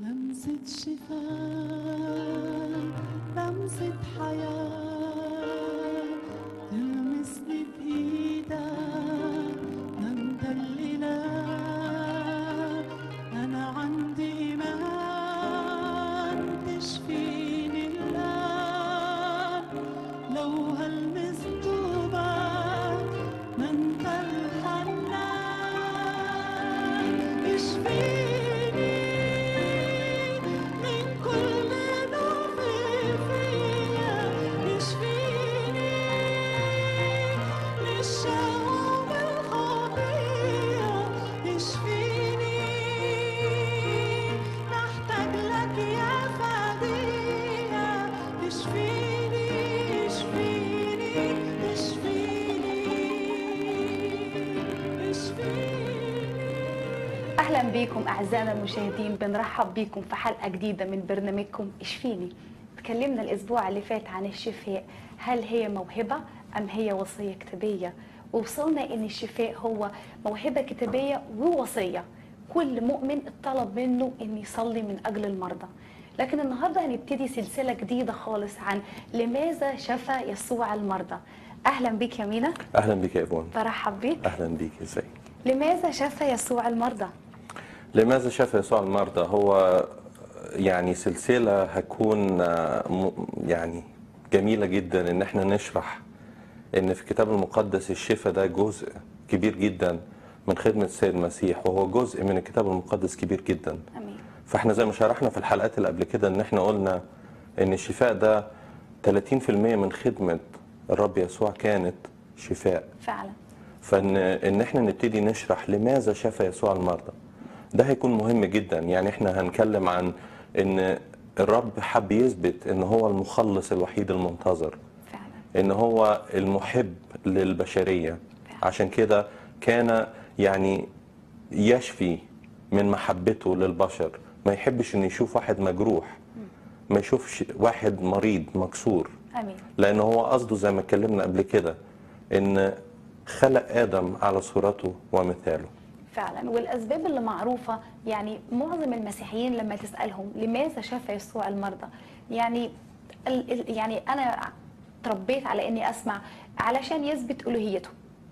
لمسة شفاء، لمسة حياة، تلمسني بإيدك ما مدللة. أنا عندي إيمان تشفيني الآن، لو هلمس طوبك ما أنت الحنان. اشفيني من كل ضعف فيا، اشفيني من الشوق والخطية، اشفيني محتاج لك يا فدية. اشفيني اشفيني اشفيني اشفيني. أهلا بكم أعزائنا المشاهدين، بنرحب بكم في حلقة جديدة من برنامجكم اشفيني. تكلمنا الأسبوع اللي فات عن الشفاء، هل هي موهبة أم هي وصية كتابية؟ ووصلنا إن الشفاء هو موهبة كتابية ووصية. كل مؤمن اتطلب منه إن يصلي من أجل المرضى. لكن النهاردة هنبتدي سلسلة جديدة خالص عن لماذا شفى يسوع المرضى. أهلا بك يا مينا. اهلا بك يا ايفون. برحب بك. اهلا بك. ازاي؟ لماذا شفى يسوع المرضى؟ لماذا شفى يسوع المرضى؟ هو يعني سلسله هتكون يعني جميله جدا ان احنا نشرح ان في الكتاب المقدس الشفاء ده جزء كبير جدا من خدمه السيد المسيح، وهو جزء من الكتاب المقدس كبير جدا. أمين. فاحنا زي ما شرحنا في الحلقات اللي قبل كده ان احنا قلنا ان الشفاء ده 30% من خدمه الرب يسوع كانت شفاء. فعلا. فان احنا نبتدي نشرح لماذا شفى يسوع المرضى، ده هيكون مهم جدا. يعني احنا هنتكلم عن ان الرب حب يثبت ان هو المخلص الوحيد المنتظر، فعلا. ان هو المحب للبشرية. عشان كده كان يعني يشفي من محبته للبشر، ما يحبش ان يشوف واحد مجروح، ما يشوفش واحد مريض مكسور، أمين. لان هو قصده زي ما اتكلمنا قبل كده ان خلق آدم على صورته ومثاله. فعلا. والأسباب اللي معروفة، يعني معظم المسيحيين لما تسألهم لماذا شفى يسوع المرضى، يعني يعني أنا تربيت على إني أسمع علشان يثبت ألوهيته.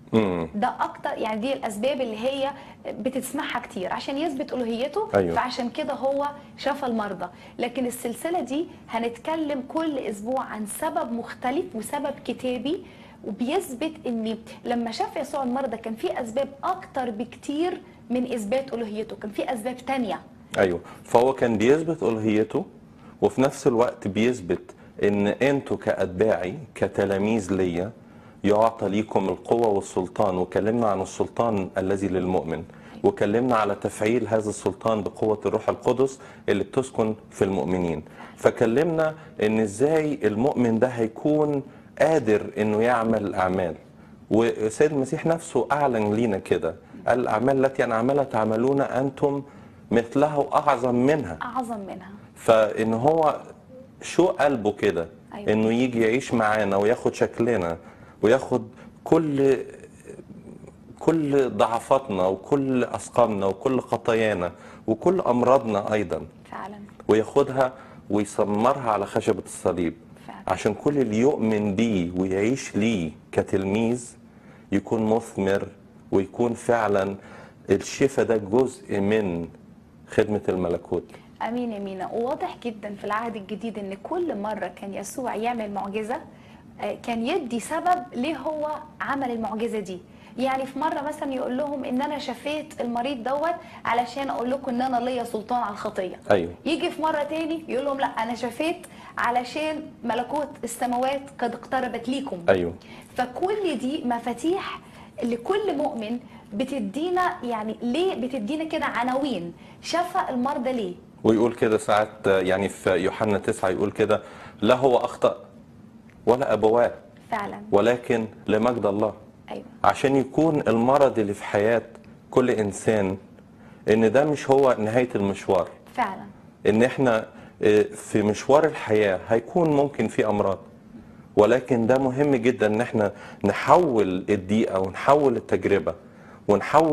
ده أكتر، يعني دي الأسباب اللي هي بتسمعها كتير، عشان يثبت ألوهيته. أيوه. فعشان كده هو شفى المرضى. لكن السلسلة دي هنتكلم كل أسبوع عن سبب مختلف وسبب كتابي، وبيثبت ان لما شاف يسوع المرضى كان في اسباب اكتر بكتير من اثبات الوهيته، كان في اسباب تانية. ايوه، فهو كان بيثبت الوهيته، وفي نفس الوقت بيثبت ان انتوا كاتباعي كتلاميذ ليا يعطى ليكم القوه والسلطان. وكلمنا عن السلطان الذي للمؤمن، وكلمنا على تفعيل هذا السلطان بقوه الروح القدس اللي بتسكن في المؤمنين. فكلمنا ان ازاي المؤمن ده هيكون قادر انه يعمل اعمال، والسيد المسيح نفسه اعلن لينا كده، قال الاعمال التي انا اعملها تعملون انتم مثلها واعظم منها. اعظم منها. فان هو شو قلبه كده، أيوة. انه يجي يعيش معانا وياخد شكلنا وياخد كل ضعفاتنا وكل اسقامنا وكل خطايانا وكل امراضنا ايضا، فعلا. وياخدها ويسمرها على خشبة الصليب. فعلا. عشان كل اللي يؤمن بيه ويعيش ليه كتلميذ يكون مثمر، ويكون فعلا الشفاء ده جزء من خدمة الملكوت. امين يا مينا. وواضح جدا في العهد الجديد ان كل مره كان يسوع يعمل معجزه كان يدي سبب ليه هو عمل المعجزه دي. يعني في مره مثلا يقول لهم ان انا شفيت المريض دوت علشان اقول لكم ان انا ليا سلطان على الخطيه. ايوه. يجي في مره تاني يقول لهم لا انا شفيت علشان ملكوت السماوات قد اقتربت ليكم. ايوه. فكل دي مفاتيح لكل مؤمن بتدينا، يعني ليه بتدينا كده عناوين شفى المرضى ليه. ويقول كده ساعات، يعني في يوحنا 9 يقول كده، لا هو اخطأ ولا ابواه فعلا. ولكن لمجد الله. ايوه. عشان يكون المرض اللي في حياة كل انسان ان ده مش هو نهاية المشوار. فعلا. ان احنا في مشوار الحياة هيكون ممكن في امراض، ولكن ده مهم جدا ان احنا نحول الضيقة ونحول التجربة ونحول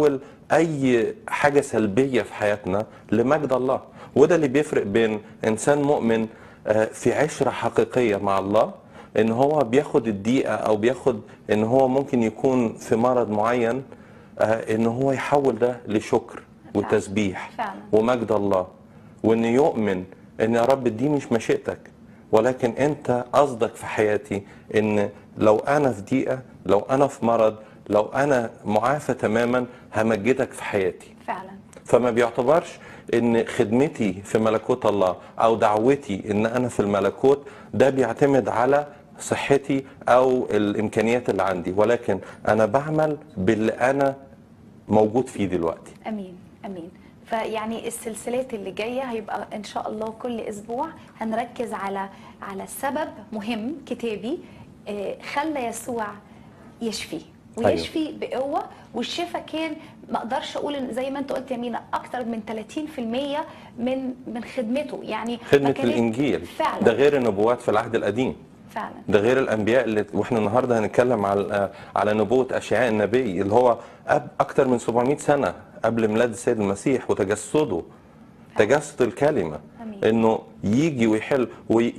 اي حاجه سلبيه في حياتنا لمجد الله. وده اللي بيفرق بين انسان مؤمن في عشره حقيقيه مع الله، ان هو بياخد الدقيقه او بياخد ان هو ممكن يكون في مرض معين، ان هو يحول ده لشكر وتسبيح فعلا. ومجد الله، وان يؤمن ان يا رب دي مش مشيئتك، ولكن انت قصدك في حياتي، ان لو انا في ضيقه، لو انا في مرض، لو انا معافى تماما، همجدك في حياتي. فعلا. فما بيعتبرش ان خدمتي في ملكوت الله او دعوتي ان انا في الملكوت ده بيعتمد على صحتي او الامكانيات اللي عندي، ولكن انا بعمل باللي انا موجود فيه دلوقتي. امين امين. فيعني السلسلات اللي جايه هيبقى ان شاء الله كل اسبوع هنركز على سبب مهم كتابي خلى يسوع يشفي ويشفي بقوه، والشفاء كان ما اقدرش اقول ان زي ما انت قلت يا مينا اكتر من 30% من خدمته، يعني خدمه الانجيل فعلا. ده غير النبوات في العهد القديم، فعلا. ده غير الانبياء اللي واحنا النهارده هنتكلم على نبوه اشعياء النبي اللي هو اكتر من 700 سنه قبل ميلاد السيد المسيح وتجسده، تجسد الكلمه. أمين. انه يجي ويحل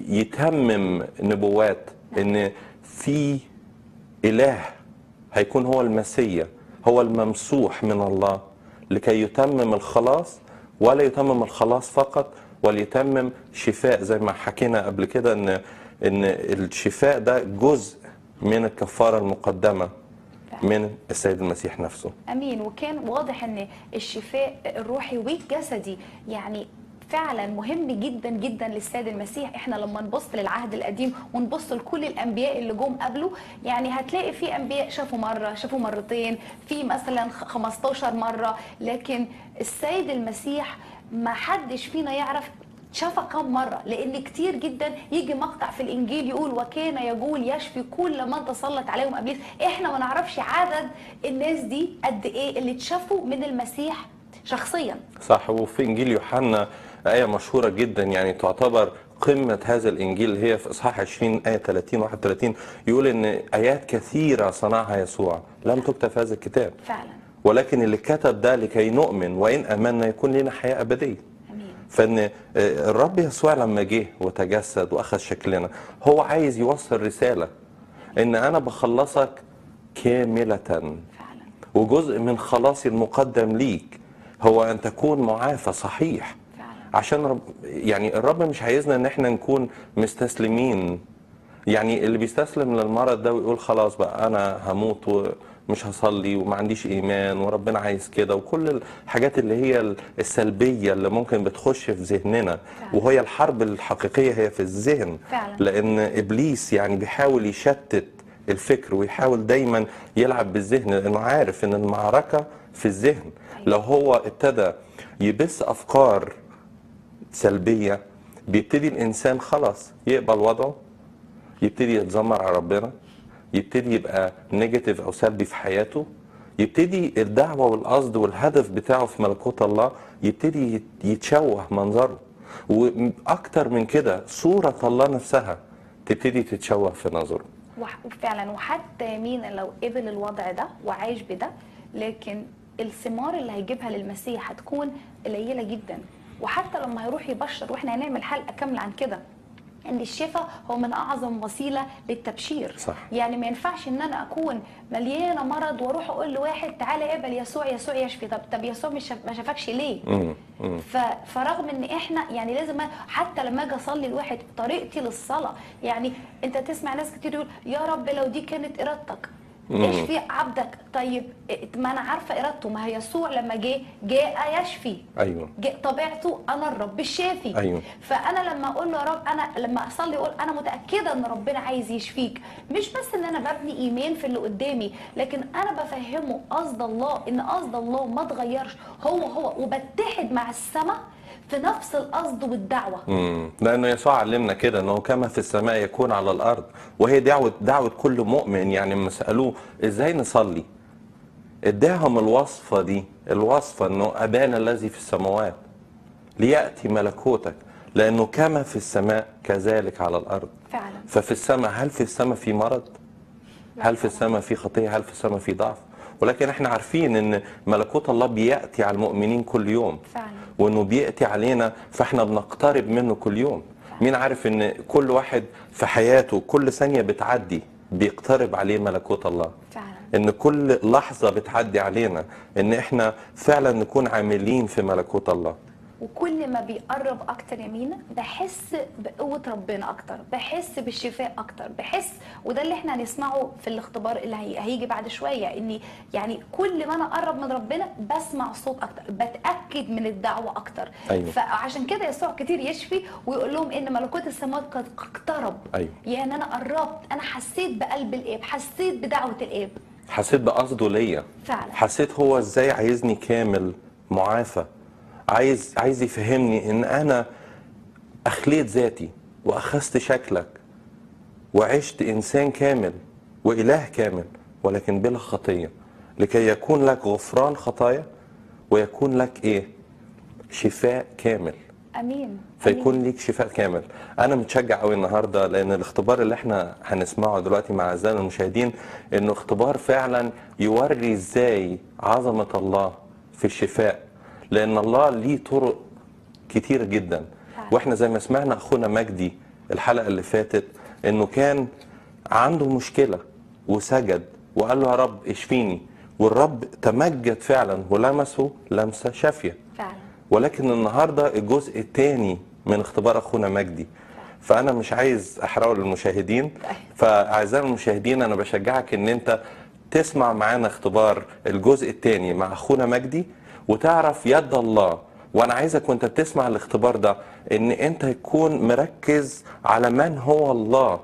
ويتمم نبوات ان في اله هيكون هو المسيا، هو الممسوح من الله لكي يتمم الخلاص، ولا يتمم الخلاص فقط، وليتمم شفاء زي ما حكينا قبل كده ان الشفاء ده جزء من الكفاره المقدمه من السيد المسيح نفسه. امين. وكان واضح ان الشفاء الروحي والجسدي يعني فعلا مهم جدا جدا للسيد المسيح. احنا لما نبص للعهد القديم ونبص لكل الانبياء اللي جم قبله، يعني هتلاقي في انبياء شافوا مره، شافوا مرتين، في مثلا 15 مره، لكن السيد المسيح ما حدش فينا يعرف شافها كم مرة، لأن كتير جدا يجي مقطع في الإنجيل يقول وكان يقول يشفي كل من تسلط عليهم إبليس. إحنا ما نعرفش عدد الناس دي قد إيه اللي اتشافوا من المسيح شخصيا. صح. وفي إنجيل يوحنا آية مشهورة جدا يعني تعتبر قمة هذا الإنجيل، هي في إصحاح 20 آية 30 31 يقول إن آيات كثيرة صنعها يسوع لم تكتب في هذا الكتاب فعلا. ولكن اللي كتب ده لكي نؤمن وإن آمنا يكون لنا حياة أبدية. فان الرب يسوع لما جه وتجسد واخذ شكلنا هو عايز يوصل رساله ان انا بخلصك كامله فعلا. وجزء من خلاصي المقدم ليك هو ان تكون معافى صحيح فعلا. عشان يعني الرب مش عايزنا ان احنا نكون مستسلمين، يعني اللي بيستسلم للمرض ده ويقول خلاص بقى انا هموت مش هصلي وما عنديش ايمان وربنا عايز كده، وكل الحاجات اللي هي السلبيه اللي ممكن بتخش في ذهننا فعلا. وهي الحرب الحقيقيه هي في الذهن فعلا. لان ابليس يعني بيحاول يشتت الفكر ويحاول دايما يلعب بالذهن، لانه عارف ان المعركه في الذهن. لو هو ابتدى يبث افكار سلبيه بيبتدي الانسان خلاص يقبل وضعه، يبتدي يتذمر على ربنا، يبتدي يبقى نيجاتيف او سلبي في حياته، يبتدي الدعوه والقصد والهدف بتاعه في ملكوت الله يبتدي يتشوه منظره، واكتر من كده صوره الله نفسها تبتدي تتشوه في نظره. وفعلا وحتى مين لو قبل الوضع ده وعايش بده، لكن الثمار اللي هيجيبها للمسيح هتكون قليله جدا. وحتى لما هيروح يبشر، واحنا هنعمل حلقه كامله عن كده، ان الشفاء هو من اعظم وسيله للتبشير. صح. يعني ما ينفعش ان انا اكون مليانه مرض واروح اقول لواحد تعالى اقبل يسوع، يسوع يشفي. طب يسوع ما شافكش ليه؟ فرغم ان احنا يعني لازم حتى لما اجي اصلي لواحد طريقتي للصلاه، يعني انت تسمع ناس كتير يقول يا رب لو دي كانت ارادتك اشفي عبدك. طيب ما انا عارفه ارادته، ما هي يسوع لما جاء يشفي. ايوه. طبيعته انا الرب الشافي. ايوه. فانا لما اقول له يا رب، انا لما اصلي اقول انا متاكده ان ربنا عايز يشفيك، مش بس ان انا ببني ايمان في اللي قدامي، لكن انا بفهمه قصد الله، ان قصد الله ما اتغيرش، هو وبتحد مع السماء في نفس القصد والدعوه. لانه يسوع علمنا كده انه كما في السماء يكون على الارض، وهي دعوه كل مؤمن. يعني لما سالوه ازاي نصلي اداهم الوصفه دي، الوصفه انه ابانا الذي في السماوات لياتي ملكوتك، لانه كما في السماء كذلك على الارض. فعلا. ففي السماء، هل في السماء في مرض؟ هل في السماء في خطيه؟ هل في السماء في ضعف؟ ولكن احنا عارفين ان ملكوت الله بياتي على المؤمنين كل يوم، فعلا. وانه بياتي علينا فاحنا بنقترب منه كل يوم. مين عارف ان كل واحد في حياته كل ثانيه بتعدي بيقترب عليه ملكوت الله، فعلا. ان كل لحظه بتعدي علينا ان احنا فعلا نكون عاملين في ملكوت الله. وكل ما بيقرب اكتر يا مينا بحس بقوه ربنا اكتر، بحس بالشفاء اكتر، بحس، وده اللي احنا هنسمعه في الاختبار اللي هيجي بعد شويه، اني يعني كل ما انا اقرب من ربنا بسمع صوت اكتر، بتاكد من الدعوه اكتر. أيوة. فعشان كده يسوع كتير يشفي ويقول لهم ان ملكوت السماوات قد اقترب. أيوة. يعني انا قربت، انا حسيت بقلب الاب، حسيت بدعوه الاب، حسيت بقصده ليا، فعلا. حسيت هو ازاي عايزني كامل معافى، عايز يفهمني ان انا اخليت ذاتي واخذت شكلك وعشت انسان كامل واله كامل ولكن بلا خطيه، لكي يكون لك غفران خطايا ويكون لك ايه؟ شفاء كامل. امين. فيكون أمين. ليك شفاء كامل. انا متشجع قوي النهارده لان الاختبار اللي احنا هنسمعه دلوقتي مع اعزائنا المشاهدين انه اختبار فعلا يوري ازاي عظمه الله في الشفاء، لان الله ليه طرق كتير جدا. واحنا زي ما سمعنا اخونا مجدي الحلقه اللي فاتت انه كان عنده مشكله وسجد وقال له يا رب اشفيني، والرب تمجد فعلا ولمسه لمسه شافيه. فعلا. ولكن النهارده الجزء الثاني من اختبار اخونا مجدي، فانا مش عايز احرقه للمشاهدين. فاعزائي المشاهدين انا بشجعك ان انت تسمع معانا اختبار الجزء الثاني مع اخونا مجدي وتعرف يد الله. وانا عايزك وانت بتسمع الاختبار ده ان انت تكون مركز على من هو الله،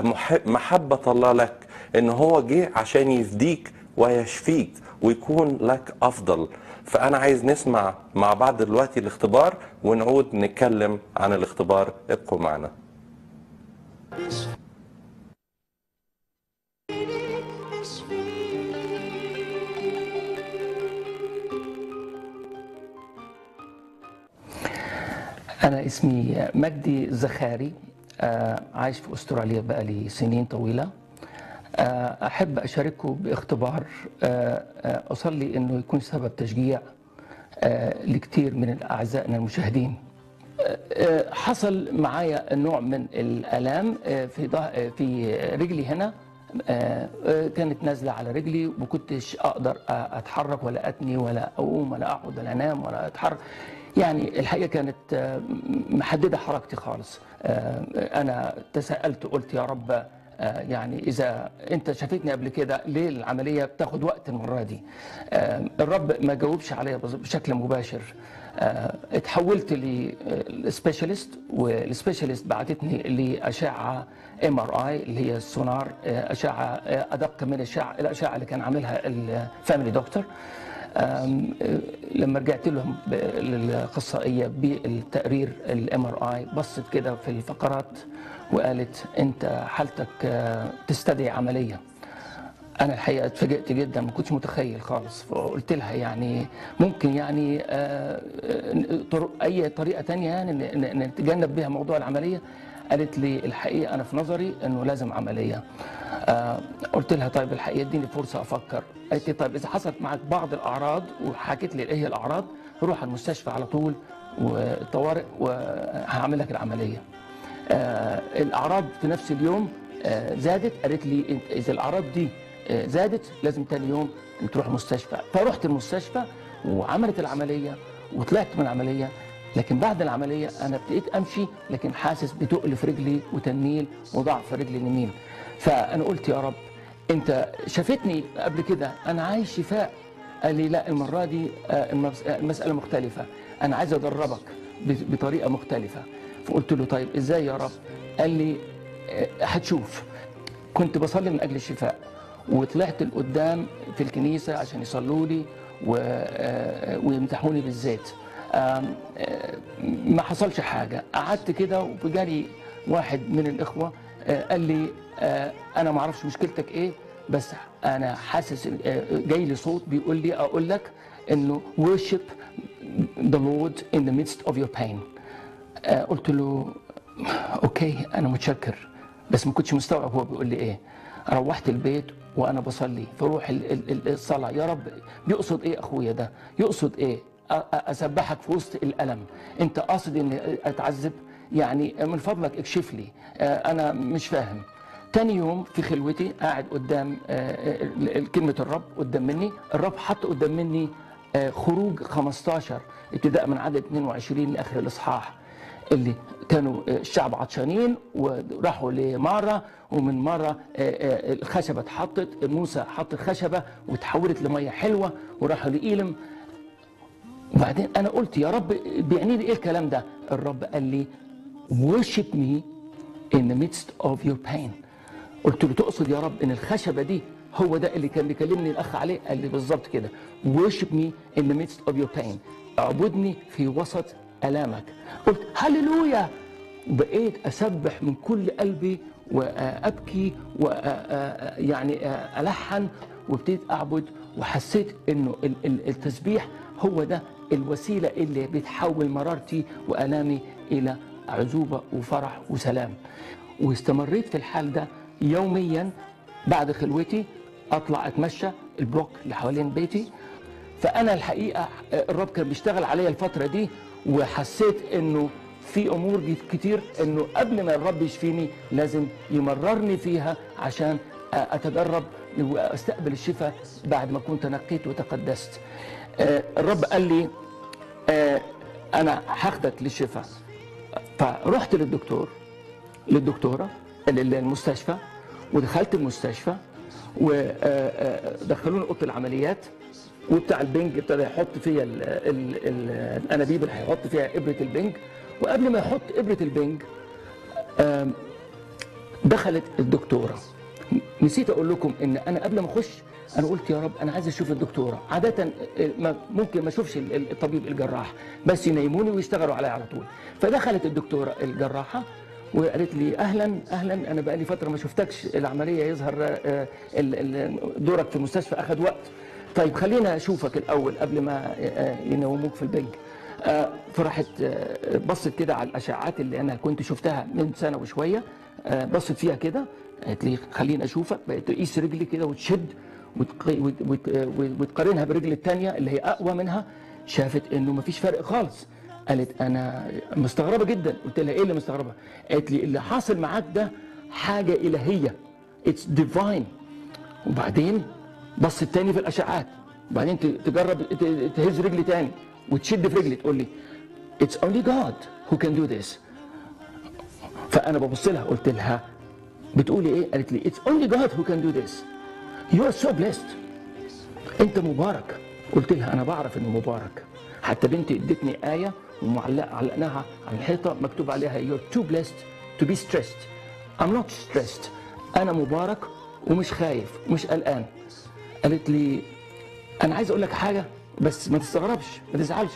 محبة الله لك، ان هو جه عشان يفديك ويشفيك ويكون لك افضل. فانا عايز نسمع مع بعض دلوقتي الاختبار ونعود نتكلم عن الاختبار. ابقوا معنا. أنا اسمي مجدي زخاري، عايش في أستراليا بقالي سنين طويلة. أحب أشارككم باختبار أصلي أنه يكون سبب تشجيع لكثير من أعزائنا المشاهدين. حصل معايا نوع من الآلام في رجلي هنا، كانت نازلة على رجلي وما كنتش أقدر أتحرك ولا أتني ولا أقوم ولا أقعد ولا أنام ولا أتحرك. يعني الحقيقة كانت محددة حركتي خالص. أنا تساءلت قلت يا رب، يعني إذا أنت شافتني قبل كده ليه العملية بتاخد وقت المرة دي؟ الرب ما جاوبش عليا بشكل مباشر. اتحولت للسبيشاليست، والسبيشاليست بعتتني لأشعة MRI اللي هي السونار، أشعة أدق من الأشعة اللي كان عاملها الفاميلي دكتور. لما رجعت لهم للاخصائيه بالتقرير MRI بصت كده في الفقرات وقالت انت حالتك تستدعي عمليه. انا الحقيقه اتفاجئت جدا، ما كنتش متخيل خالص. فقلت لها يعني ممكن يعني اي طريقه ثانيه يعني نتجنب بها موضوع العمليه؟ قالت لي الحقيقه انا في نظري انه لازم عمليه. قلت لها طيب الحقيقه اديني فرصه افكر. قالت لي طيب اذا حصلت معك بعض الاعراض، وحكيت لي ايه هي الاعراض، روح المستشفى على طول والطوارئ وهعمل لك العمليه. الاعراض في نفس اليوم زادت. قالت لي اذا الاعراض دي زادت لازم تاني يوم تروح المستشفى. فرحت المستشفى وعملت العمليه وطلعت من العمليه. لكن بعد العمليه انا ابتديت امشي لكن حاسس بتقل في رجلي وتنميل وضعف في رجلي اليمين. فانا قلت يا رب انت شافتني قبل كده انا عايز شفاء. قال لي لا، المره دي المساله مختلفه، انا عايز ادربك بطريقه مختلفه. فقلت له طيب ازاي يا رب؟ قال لي هتشوف. كنت بصلي من اجل الشفاء وطلعت لقدام في الكنيسه عشان يصلوا لي ويمتحوني بالزيت. ما حصلش حاجه. قعدت كده وجالي واحد من الاخوه قال لي انا ما اعرفش مشكلتك ايه، بس انا حاسس جاي لي صوت بيقول لي اقول لك انه worship the Lord in the midst of your pain. قلت له اوكي انا متشكر، بس ما كنتش مستوعب هو بيقول لي ايه. روحت البيت وانا بصلي في روح الصلاه، يا رب بيقصد ايه اخويا ده؟ يقصد ايه؟ اسبحك في وسط الالم، انت قاصد اني اتعذب؟ يعني من فضلك اكشف لي، انا مش فاهم. تاني يوم في خلوتي قاعد قدام كلمه الرب قدام مني، الرب حط قدام مني خروج 15 ابتداء من عدد 22 لاخر الاصحاح، اللي كانوا الشعب عطشانين وراحوا لمارة، ومن مارة الخشبة اتحطت، موسى حط الخشبة وتحولت لمية حلوة، وراحوا لإيلم. وبعدين أنا قلت يا رب بيعني لي إيه الكلام ده؟ الرب قال لي worship me in the midst of your pain. قلت له تقصد يا رب إن الخشبة دي هو ده اللي كان بيكلمني الأخ عليه؟ قال لي بالظبط كده، worship me in the midst of your pain، اعبدني في وسط آلامك. قلت هللويا، وبقيت أسبح من كل قلبي وأبكي ويعني ألحن، وابتديت أعبد، وحسيت إنه التسبيح هو ده الوسيلة اللي بتحول مرارتي وآلامي إلى عذوبة وفرح وسلام. واستمريت في الحال ده يوميا. بعد خلوتي أطلع أتمشى البلوك اللي حوالين بيتي. فأنا الحقيقة الرب كان بيشتغل عليا الفترة دي، وحسيت إنه في أمور كتير إنه قبل ما الرب يشفيني لازم يمررني فيها عشان أتدرب وأستقبل الشفاء بعد ما كنت نقيت وتقدست. الرب قال لي أنا هاخدك للشفاء. فرحت للدكتورة المستشفى، ودخلت المستشفى ودخلوني أوضة العمليات، وبتاع البنج ابتدى يحط فيها الانابيب اللي هيحط فيها ابره البنج. وقبل ما يحط ابره البنج دخلت الدكتوره. نسيت اقول لكم ان انا قبل ما اخش انا قلت يا رب انا عايز اشوف الدكتوره. عاده ممكن ما اشوفش الطبيب الجراح، بس ينيموني ويشتغلوا عليا على طول. فدخلت الدكتوره الجراحه وقالت لي اهلا اهلا، انا بقى لي فتره ما شفتكش، العمليه يظهر دورك في المستشفى اخذ وقت. طيب خلينا اشوفك الاول قبل ما ينوموك في البنج. فراحت بصت كده على الاشعاعات اللي انا كنت شفتها من سنه وشويه، بصت فيها كده قالت لي خليني اشوفك. بقت تقيس رجلي كده وتشد وتقارنها برجل الثانيه اللي هي اقوى منها، شافت انه مفيش فرق خالص. قالت انا مستغربه جدا. قلت لها ايه اللي مستغربه؟ قالت لي اللي حاصل معاك ده حاجه الهيه، اتس ديفاين. وبعدين بصت تاني في الاشعاعات، وبعدين تجرب تهز رجلي تاني وتشد في رجلي تقول لي it's only God who can do this. فانا ببص لها قلت لها بتقولي ايه؟ قالت لي it's only God who can do this. you are so blessed. انت مبارك. قلت لها انا بعرف انه مبارك، حتى بنتي ادتني ايه وعلقناها على الحيطه مكتوب عليها you're too blessed to be stressed. I'm not stressed. انا مبارك ومش خايف ومش قلقان. قالت لي انا عايز اقول لك حاجه بس ما تستغربش ما تزعلش،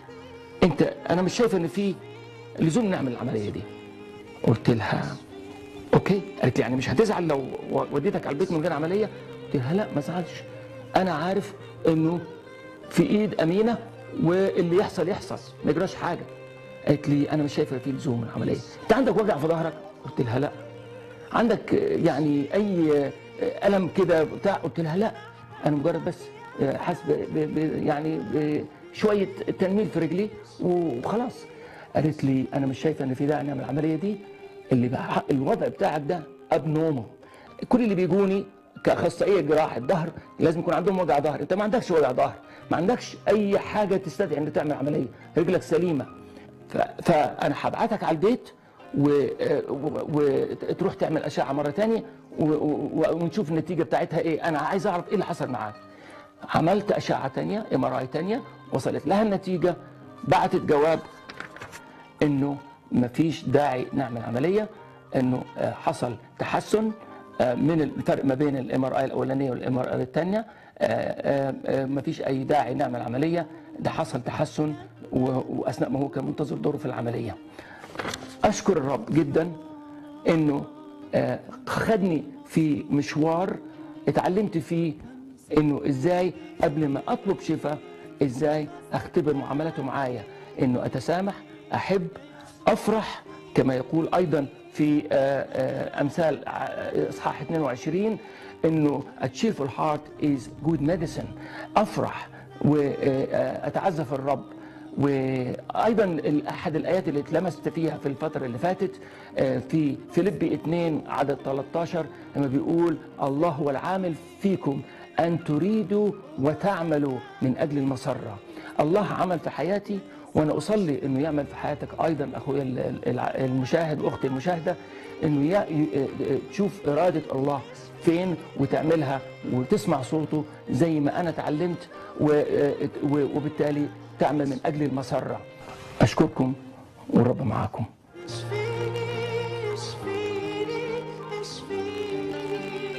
انا مش شايفه ان في لزوم نعمل العمليه دي. قلت لها اوكي. قالت لي يعني مش هتزعل لو وديتك على البيت من غير عمليه؟ قلت لها لا ما ازعلش، انا عارف انه في ايد امينه واللي يحصل يحصل ما يجراش حاجه. قالت لي انا مش شايفه في لزوم العمليه. انت عندك وجع في ظهرك؟ قلت لها لا. عندك يعني اي الم كده بتاع؟ قلت لها لا، انا مجرد بس حاسس يعني بشويه تنميل في رجلي وخلاص. قالت لي انا مش شايفه ان في داعي نعمل العمليه دي، اللي بقى الوضع بتاعك ده ابنورمال. كل اللي بيجوني كاخصائيه جراحه ظهر لازم يكون عندهم وجع ظهر، انت ما عندكش وجع ظهر، ما عندكش اي حاجه تستدعي ان تعمل عمليه، رجلك سليمه. فانا هبعتك على البيت وتروح تعمل اشعه مره ثانيه ونشوف النتيجه بتاعتها ايه. انا عايز اعرف ايه اللي حصل معاك. عملت اشعه ثانيه MRI ثانيه، وصلت لها النتيجه، بعتت جواب انه مفيش داعي نعمل عمليه، انه حصل تحسن من الفرق ما بين الMRI الاولانيه والMRI الثانيه، مفيش اي داعي نعمل عمليه، ده حصل تحسن واثناء ما هو كان منتظر دوره في العمليه. اشكر الرب جدا انه خدني في مشوار اتعلمت فيه انه ازاي قبل ما اطلب شفاء ازاي اختبر معاملته معايا، انه اتسامح، احب، افرح، كما يقول ايضا في امثال اصحاح 22 انه a cheerful heart is good medicine. افرح واتعزى في الرب. وايضا احد الايات اللي اتلمست فيها في الفتره اللي فاتت في فيليبي 2 عدد 13 لما بيقول الله هو العامل فيكم ان تريدوا وتعملوا من اجل المسره. الله عمل في حياتي وانا اصلي انه يعمل في حياتك ايضا اخويا المشاهد واختي المشاهده، انه تشوف اراده الله فين وتعملها وتسمع صوته زي ما انا اتعلمت، وبالتالي تعمل من اجل المسره. اشكركم والرب معاكم. اشفيني اشفيني اشفيني.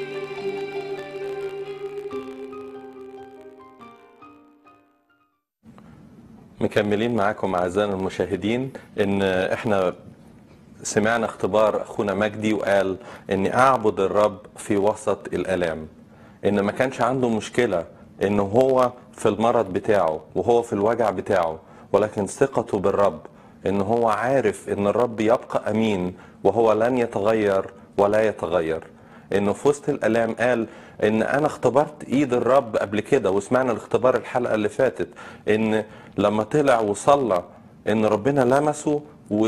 مكملين معاكم اعزائنا المشاهدين. ان احنا سمعنا اختبار اخونا مجدي وقال اني اعبد الرب في وسط الالام، ان ما كانش عنده مشكله انه هو في المرض بتاعه وهو في الوجع بتاعه، ولكن ثقته بالرب ان هو عارف ان الرب يبقى امين وهو لن يتغير ولا يتغير. انه في وسط الالام قال ان انا اختبرت ايد الرب قبل كده، وسمعنا الاختبار الحلقه اللي فاتت ان لما طلع وصلى ان ربنا لمسه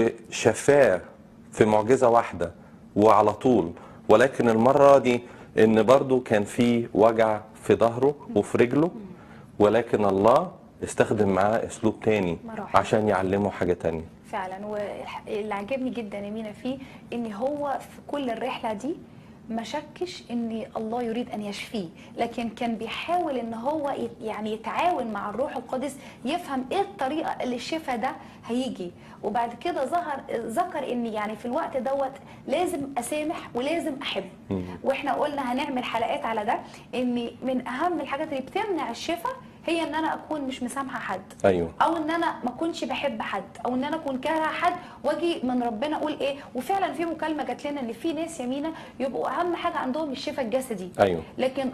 وشفاه في معجزه واحده وعلى طول. ولكن المره دي ان برضو كان في وجع في ظهره وفي رجله، ولكن الله استخدم معاه اسلوب تاني مراحل. عشان يعلمه حاجه تانية. فعلا. واللي عجبني جدا يا مينا فيه ان هو في كل الرحله دي ما شكش ان الله يريد ان يشفيه، لكن كان بيحاول ان هو يعني يتعاون مع الروح القدس يفهم ايه الطريقه اللي الشفاء ده هيجي. وبعد كده ذكر ان يعني في الوقت دوت لازم اسامح ولازم احب. واحنا قلنا هنعمل حلقات على ده، ان من اهم الحاجات اللي بتمنع الشفاء هي ان انا اكون مش مسامحه حد، ايوه، او ان انا ما اكونش بحب حد، او ان انا اكون كارهه حد واجي من ربنا اقول ايه. وفعلا في مكالمه جات لنا ان في ناس يمينه يبقوا اهم حاجه عندهم الشفاء الجسدي، ايوه،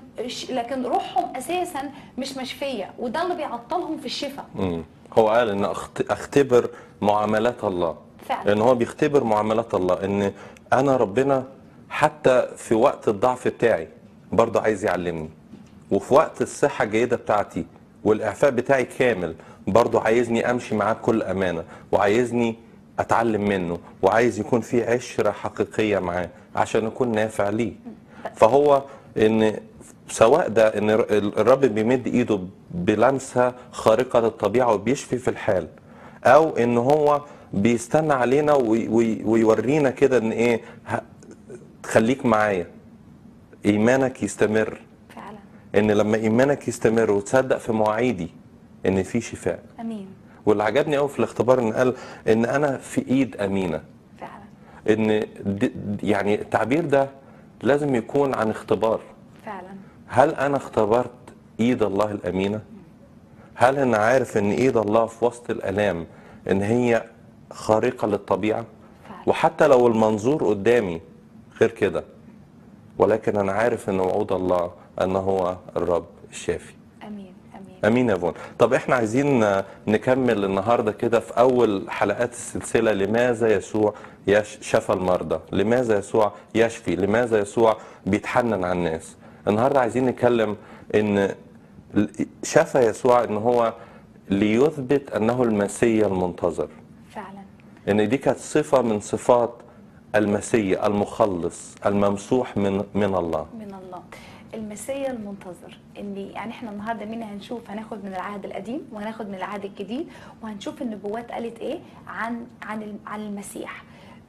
لكن روحهم اساسا مش مشفيه، وده اللي بيعطلهم في الشفاء. هو قال ان اختبر معاملات الله، فعلا. ان هو بيختبر معاملات الله، ان انا ربنا حتى في وقت الضعف بتاعي برضه عايز يعلمني، وفي وقت الصحه الجيده بتاعتي والاعفاء بتاعي كامل برضه عايزني امشي معاه بكل امانه، وعايزني اتعلم منه، وعايز يكون في عشره حقيقيه معاه عشان اكون نافع ليه. فهو ان سواء ده ان الرب بيمد ايده بلمسه خارقه للطبيعه وبيشفي في الحال، او ان هو بيستنى علينا ويورينا كده ان ايه، خليك معايا، ايمانك يستمر. فعلا. ان لما ايمانك يستمر وتصدق في مواعيدي ان في شفاء. امين. واللي عجبني قوي في الاختبار ان قال ان انا في ايد امينه. فعلا. ان يعني التعبير ده لازم يكون عن اختبار. فعلا. هل انا اختبرت ايد الله الامينه؟ هل انا عارف ان ايد الله في وسط الالام ان هي خارقه للطبيعه؟ فعلا. وحتى لو المنظور قدامي غير كده، ولكن انا عارف ان وعود الله ان هو الرب الشافي. امين. امين. امين يا فون. طب احنا عايزين نكمل النهارده كده في اول حلقات السلسله، لماذا يسوع شفى المرضى؟ لماذا يسوع يشفي؟ لماذا يسوع بيتحنن على الناس؟ النهارده عايزين نتكلم ان شفى يسوع ان هو ليثبت انه المسيا المنتظر. فعلا. ان دي كانت صفه من صفات المسيا المخلص الممسوح من الله. من الله، المسيا المنتظر. ان يعني احنا النهارده هناخد من العهد القديم وهناخد من العهد الجديد، وهنشوف النبوات قالت ايه عن المسيح.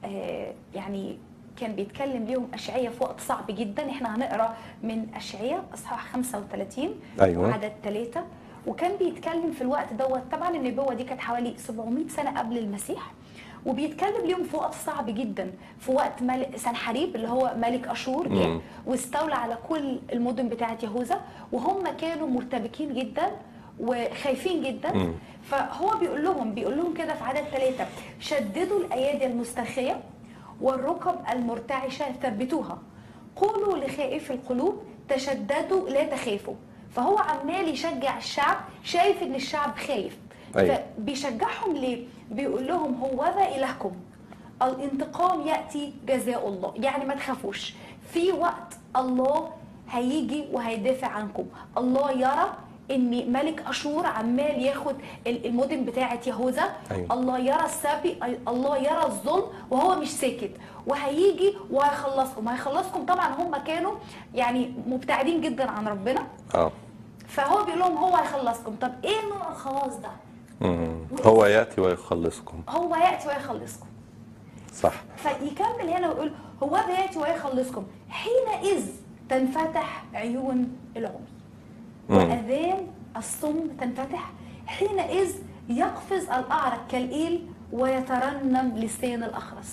يعني كان بيتكلم ليهم اشعياء في وقت صعب جدا. احنا هنقرا من اشعياء اصحاح 35 أيوة. وعدد 3. وكان بيتكلم في الوقت دوت، طبعا النبوه دي كانت حوالي 700 سنه قبل المسيح، وبيتكلم ليهم في وقت صعب جدا، في وقت سنحريب اللي هو ملك اشور جه واستولى على كل المدن بتاعه يهوذا، وهم كانوا مرتبكين جدا وخايفين جدا. فهو بيقول لهم كده في عدد 3: شددوا الايادي المسترخيه والركب المرتعشه ثبتوها، قولوا لخائف القلوب تشددوا لا تخافوا. فهو عمال يشجع الشعب، شايف ان الشعب خايف. أيوة. فبيشجعهم ليه؟ بيقول لهم هوذا إلهكم الانتقام يأتي جزاء الله. يعني ما تخافوش، في وقت الله هيجي وهيدافع عنكم. الله يرى ان ملك اشور عمال ياخد المدن بتاعه يهوذا. أيوة. الله يرى السبي، الله يرى الظلم وهو مش ساكت، وهيجي وهيخلصكم. طبعا هم كانوا يعني مبتعدين جدا عن ربنا، فهو بيقول لهم هو هيخلصكم. طب ايه نوع الخلاص ده؟ هو ياتي ويخلصكم. هو ياتي ويخلصكم. صح. فيكمل هنا ويقول هو ده ياتي ويخلصكم حينئذ تنفتح عيون العمي وأذان الصم تنفتح، حينئذ يقفز الأعرج كالإيل ويترنم لسان الأخرس.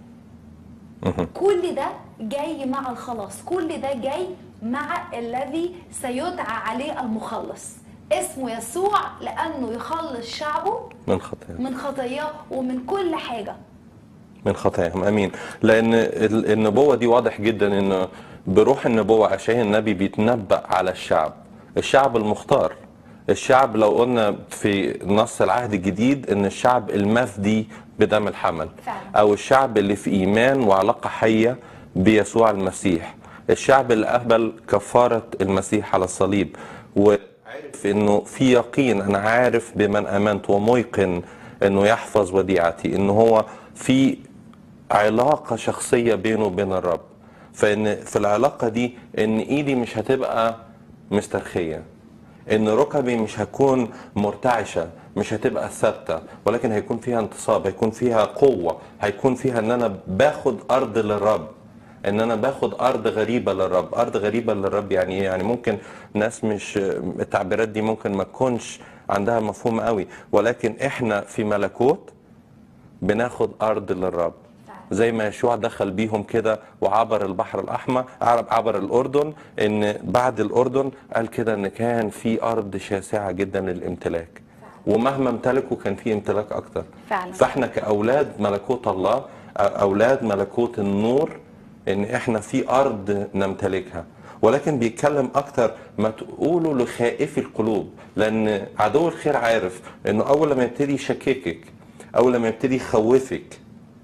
كل ده جاي مع الخلاص، كل ده جاي مع الذي سيدعى عليه المخلص، اسمه يسوع، لأنه يخلص شعبه من خطاياه ومن كل حاجة، من خطاياهم. امين. لان النبوه دي واضح جدا ان بروح النبوه اشعياء النبي بيتنبأ على الشعب المختار، الشعب لو قلنا في نص العهد الجديد ان الشعب المفدي بدم الحمل فعلا. او الشعب اللي في ايمان وعلاقه حيه بيسوع المسيح، الشعب اللي قبل كفاره المسيح على الصليب وعرف انه في يقين، انا عارف بمن امنت وميقن انه يحفظ وديعتي، انه هو في علاقه شخصيه بينه وبين الرب. فان في العلاقه دي ان ايدي مش هتبقى مسترخيه، ان ركبي مش هتكون مرتعشه، مش هتبقى ثابته، ولكن هيكون فيها انتصاب، هيكون فيها قوه، هيكون فيها ان انا باخد ارض للرب، ان انا باخد ارض غريبه للرب. ارض غريبه للرب يعني ايه؟ يعني ممكن ناس مش التعبيرات دي ممكن ما تكونش عندها مفهوم قوي، ولكن احنا في ملكوت بناخد ارض للرب، زي ما يشوع دخل بيهم كده وعبر البحر الأحمر، عبر الأردن، إن بعد الأردن قال كده إن كان في أرض شاسعة جدا للامتلاك، ومهما امتلكوا كان في امتلاك أكتر. فعلا. فإحنا كأولاد ملكوت الله، أولاد ملكوت النور، إن إحنا في أرض نمتلكها. ولكن بيتكلم أكتر ما تقولوا لخائفي القلوب، لأن عدو الخير عارف إنه أول لما يبتدي يشككك، أول لما يبتدي يخوفك،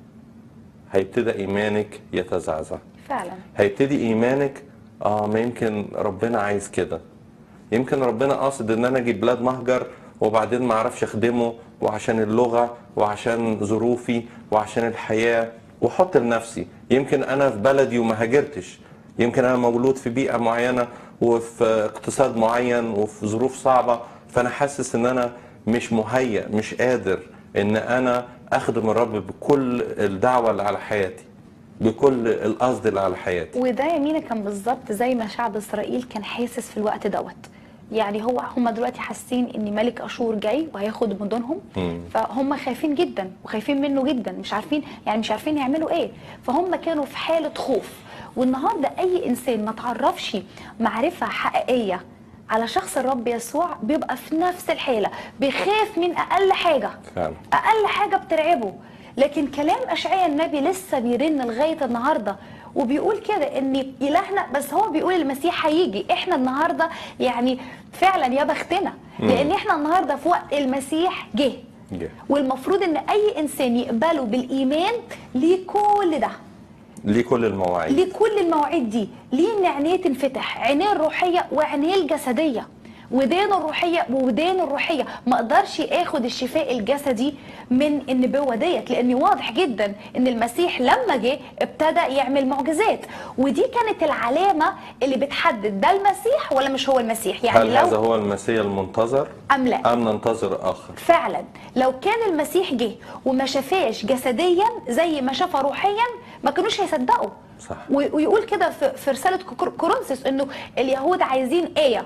هيبتدي ايمانك يتزعزع. فعلا. هيبتدي ايمانك ما يمكن ربنا عايز كده، يمكن ربنا قاصد ان انا اجي بلاد مهجر وبعدين ما اعرفش اخدمه، وعشان اللغه وعشان ظروفي وعشان الحياه، واحط لنفسي يمكن انا في بلدي وما هاجرتش، يمكن انا مولود في بيئه معينه وفي اقتصاد معين وفي ظروف صعبه، فانا حاسس ان انا مش مهيأ، مش قادر ان انا اخدم الرب بكل الدعوه اللي على حياتي، بكل القصد اللي على حياتي. وده يا مينا كان بالظبط زي ما شعب اسرائيل كان حاسس في الوقت دوت. يعني هم دلوقتي حاسين ان ملك اشور جاي وهياخد مدنهم، فهم خايفين جدا وخايفين منه جدا، مش عارفين يعملوا ايه، فهم كانوا في حاله خوف. والنهارده اي انسان ما تعرفش معرفه حقيقيه على شخص الرب يسوع بيبقى في نفس الحاله، بيخاف من اقل حاجه. فعلا. اقل حاجه بترعبه. لكن كلام اشعياء النبي لسه بيرن لغايه النهارده، وبيقول كده ان الهنا، بس هو بيقول المسيح هيجي. احنا النهارده يعني فعلا يا بختنا، لان احنا النهارده في وقت المسيح جه، والمفروض ان اي انسان يقبله بالايمان ليه كل ده، ليه كل المواعيد، ليه كل المواعيد دي، ليه ان عينيه تنفتح، عينيه الروحيه وعينيه الجسديه، ودانه الروحيه وودانه الروحيه. ما اقدرش اخد الشفاء الجسدي من النبوه ديت، لان واضح جدا ان المسيح لما جه ابتدى يعمل معجزات، ودي كانت العلامه اللي بتحدد ده المسيح ولا مش هو المسيح. يعني هل هذا هو المسيح المنتظر ام لا، ام ننتظر اخر؟ فعلا لو كان المسيح جه وما شافاش جسديا زي ما شافه روحيا ما كانوش هيصدقوا. صح. ويقول كده في رساله كورنثوس انه اليهود عايزين ايه،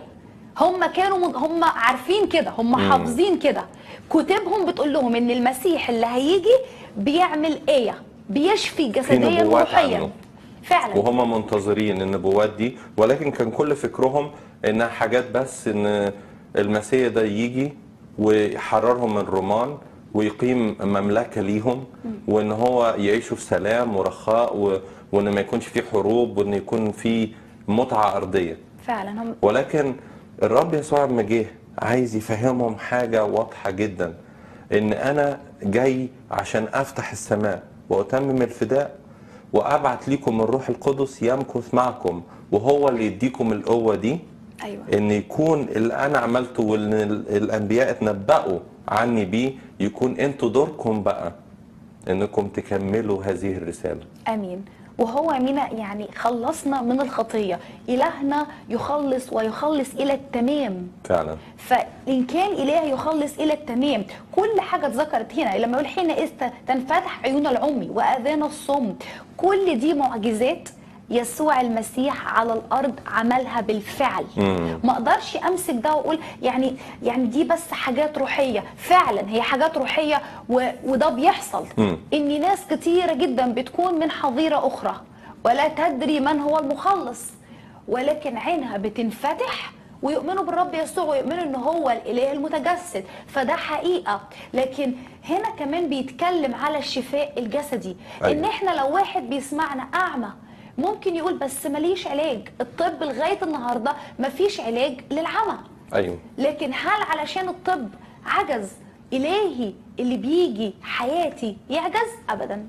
هم عارفين كده، هم حافظين كده، كتبهم بتقول لهم ان المسيح اللي هيجي بيعمل ايه، بيشفي جسديا وروحيا. فعلا. وهم منتظرين النبوات دي، ولكن كان كل فكرهم انها حاجات بس، ان المسيح ده يجي ويحررهم من الرومان ويقيم مملكه ليهم، وان هو يعيشوا في سلام ورخاء، وان ما يكونش في حروب، وان يكون في متعه ارضيه. فعلا. ولكن الرب يسوع لما جه عايز يفهمهم حاجه واضحه جدا، ان انا جاي عشان افتح السماء واتمم الفداء وابعت لكم الروح القدس يمكث معكم وهو اللي يديكم القوه دي، ايوه ان يكون اللي انا عملته واللي الانبياء اتنبأوا عني بيه يكون انتوا دوركم بقى انكم تكملوا هذه الرساله. امين. وهو مينا يعني خلصنا من الخطيه، الهنا يخلص ويخلص الى التمام. فعلا. فان كان اله يخلص الى التمام، كل حاجه اتذكرت هنا لما يقول حينئذ تنفتح عيون العمي واذان الصم، كل دي معجزات يسوع المسيح على الارض عملها بالفعل. ما اقدرش امسك ده واقول يعني دي بس حاجات روحيه، فعلا هي حاجات روحيه وده بيحصل. ان ناس كتيره جدا بتكون من حظيره اخرى ولا تدري من هو المخلص، ولكن عينها بتنفتح ويؤمنوا بالرب يسوع ويؤمنوا ان هو الاله المتجسد، فده حقيقه. لكن هنا كمان بيتكلم على الشفاء الجسدي. أيوة. ان احنا لو واحد بيسمعنا اعمى ممكن يقول بس ماليش علاج، الطب لغايه النهارده مفيش علاج للعمى. ايوه. لكن هل علشان الطب عجز الهي اللي بيجي حياتي يعجز؟ ابدا.